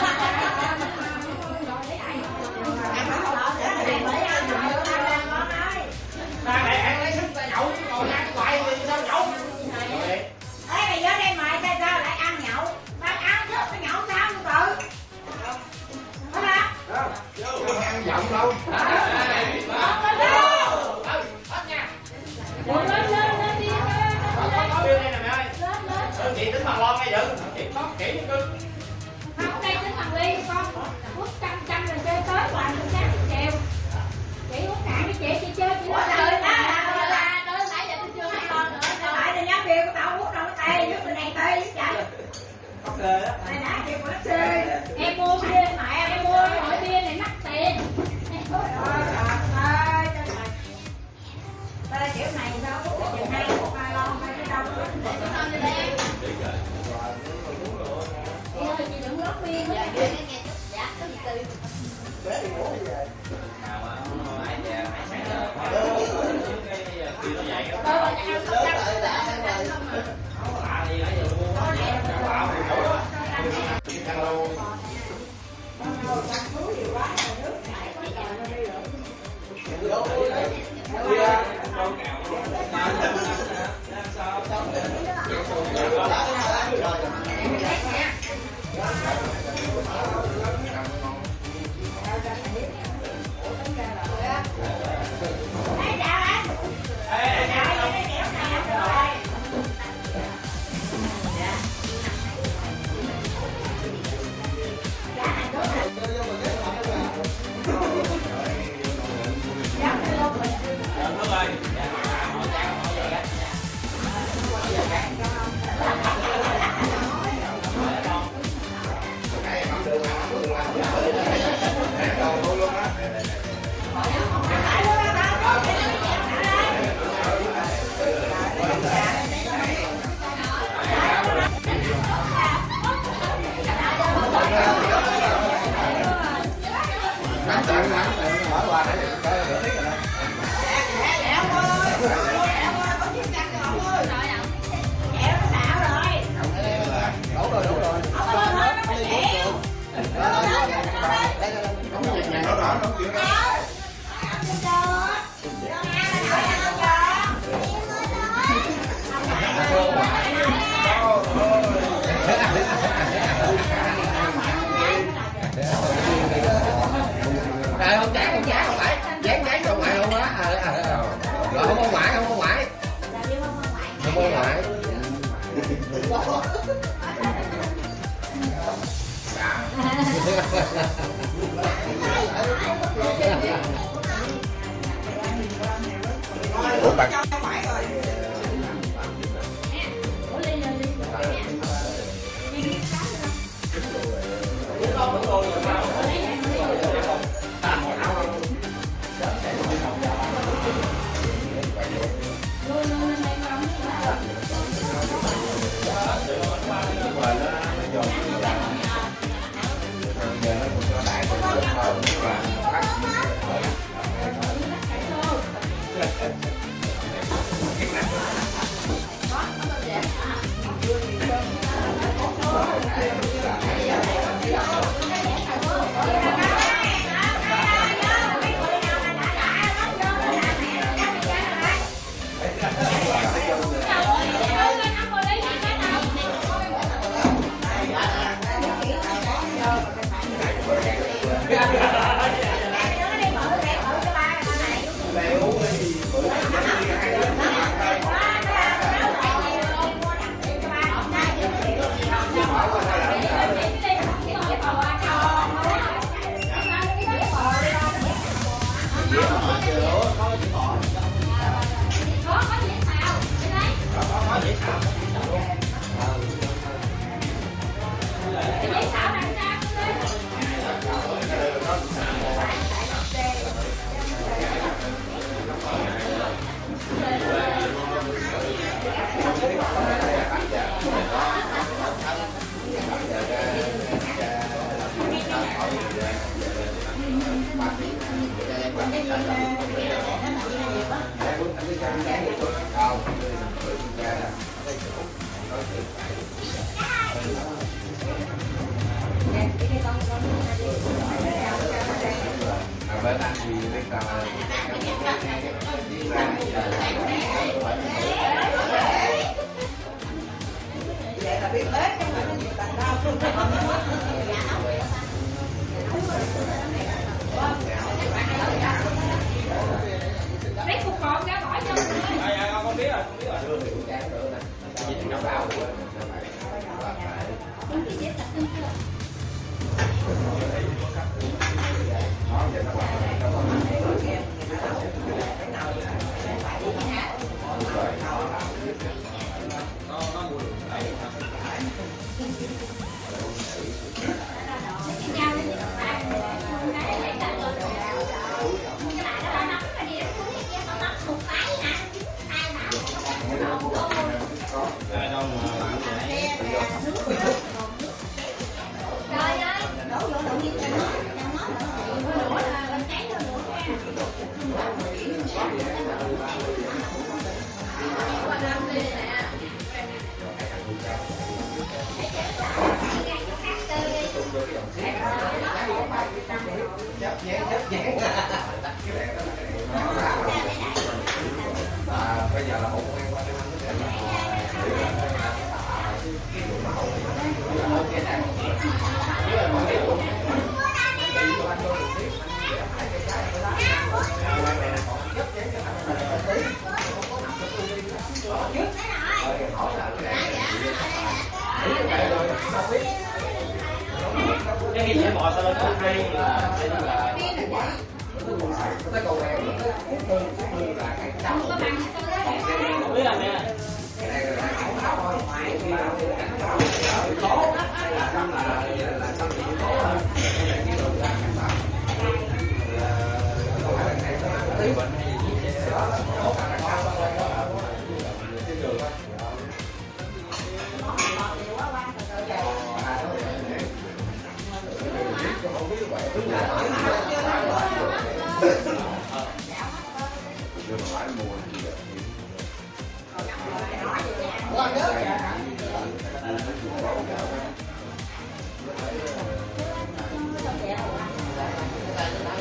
Speaker 4: Ta để ăn lấy sức ta nhậu chứ còn ăn hoài thì sao nhậu?
Speaker 1: Ê mày vô đây mày tại sao lại ăn nhậu? Tao ăn chứ tao nhậu sao không tự? Đúng không?
Speaker 6: Không ăn giọng đâu.
Speaker 3: Rồi lên lên lên đi.
Speaker 4: Có bill đây nè mẹ ơi.
Speaker 3: Lên lên.
Speaker 4: Chị tính bằng lon ngay giữ. Chị có kỹ chứ cưng.
Speaker 3: Không, đây tính bằng ly con. Uống trăm trăm rồi chơi tới hoài từ sáng đến chiều. Chị uống cạn đi chị, chị chơi chị
Speaker 1: Ủa
Speaker 3: lên
Speaker 1: trời
Speaker 3: chơi.
Speaker 1: ơi, tới nãy giờ tôi chưa hai lon nữa. Tại tao nhớ bia của tao uống đâu nó tê, nước bên này tê chứ trời.
Speaker 4: Có kê đó.
Speaker 1: Mày đã kêu của nó tê.
Speaker 3: Em mua bia mẹ, em mua loại bia này mắc tiền.
Speaker 1: Ôi trời ơi, trời ơi. Tao kiểu này sao uống được chừng hai một hai lon thôi chứ đâu có để cái lon cho đen.
Speaker 3: Chị ơi, chị đừng rót bia nữa.
Speaker 1: Dạ, có gì tươi.
Speaker 4: Nào mà nãy giờ nãy sáng giờ cái kia nó vậy đó.
Speaker 3: Ờ, chị ăn không chắc.
Speaker 4: Lạ đi nãy giờ mua. Bảo thì đủ đó.
Speaker 6: Ăn lâu.
Speaker 1: Dạ,
Speaker 6: Nó đỏ nó kiểu đó.
Speaker 7: Trời không chán không chán không phải chán chán cho ngoại luôn á. Rồi không có ngoại không có ngoại không có ngoại.
Speaker 6: Ủa bạn
Speaker 3: lấy cục bột ra bỏ cho
Speaker 4: con biết rồi, con biết rồi.
Speaker 7: Bây giờ là một quen qua
Speaker 4: cái gì vậy bò sao lên có hay là
Speaker 7: cái cầu này nó là cái đau
Speaker 4: không biết làm nè.
Speaker 7: Hãy subscribe cho kênh Ghiền Mì Gõ để không bỏ lỡ những video hấp dẫn.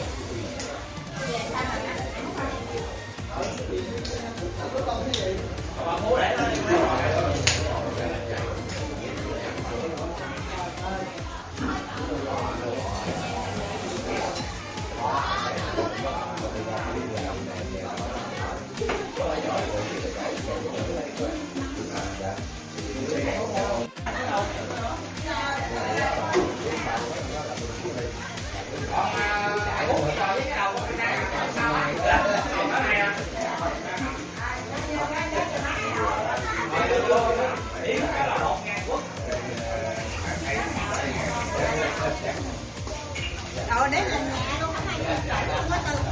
Speaker 1: rồi đấy là nhà luôn không ai chơi chảy luôn hết từ.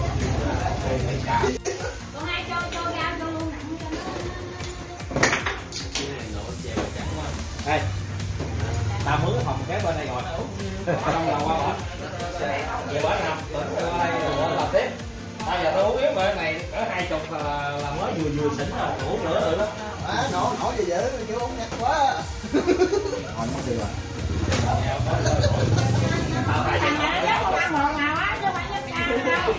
Speaker 3: Con hai cho cho ra cho luôn nặng cho nó.
Speaker 4: Đây, tao mướn phòng kế bên đây rồi. Trong đầu qua bỏ. Về bớt không? Ở đây rồi làm tiếp. Bây giờ tôi uống yếu bên này ở hai chục là, là mới vừa vừa xỉn rồi, uống nữa rồi đó.
Speaker 5: À, nổ nổ dữ dữ chứ uống nhắc quá.
Speaker 6: Thôi nó đi rồi.
Speaker 4: Tao phải
Speaker 3: Thằng này nó không ăn ngọt ngào á, chứ không phải nó ăn đâu.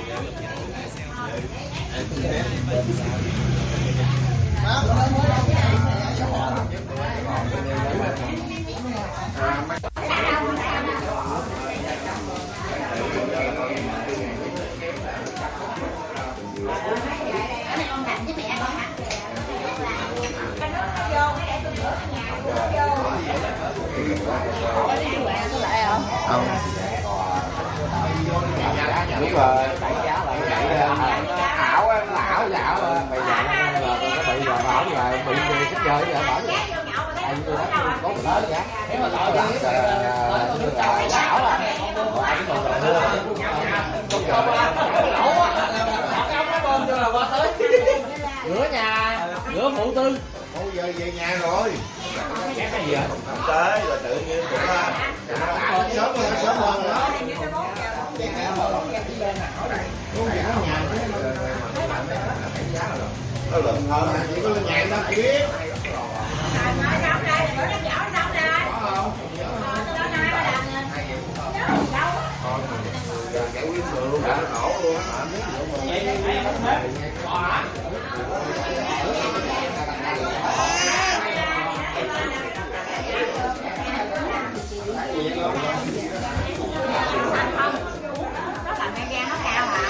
Speaker 1: Con Thành với mẹ con hả? Cái nước nó vô, cái để tôi rửa ở nhà, nó vô. Có lại không?
Speaker 6: Không. Đúng rồi. Ảo á, nó ảo là ảo á. Bây giờ là nó bị giờ ảo là bị người sức chơi vậy bảo vậy. Tại vì tôi nói có một lớn cả. Nếu mà tội là là ảo à. Ai cái còn là
Speaker 7: Rửa nhà, rửa phụ tư.
Speaker 6: Ôi giờ về nhà rồi.
Speaker 4: cái gì vậy?
Speaker 6: Không tới là tự nhiên cũng sớm hơn sớm hơn đó. Nó lượm hơn chỉ có nhà em đâu chỉ biết. Giải quyết rồi luôn, nó nổ luôn á.
Speaker 4: Vậy em không hết. Bỏ hả?
Speaker 1: Nó làm cái gan nó cao mà.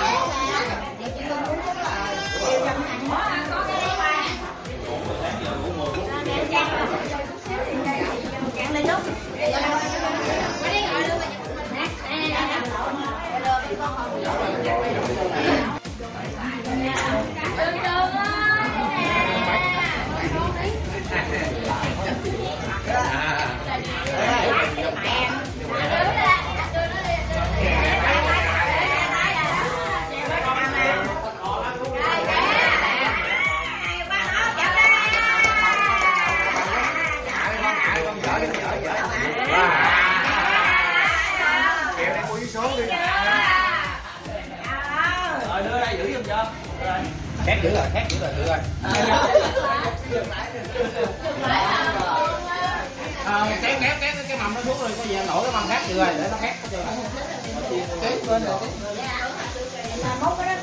Speaker 1: Có cái đấy mà. Cạn lên lúc. Cái đấy gọi luôn.
Speaker 4: Rồi đưa đây giữ giùm cho. Khét dữ rồi, khét dữ rồi, dữ rồi. Ờ, kéo kéo kéo cái mầm nó xuống rồi, có gì anh nổi cái mầm khác được rồi, để nó khét. Kế bên rồi.
Speaker 1: Mốt cái đó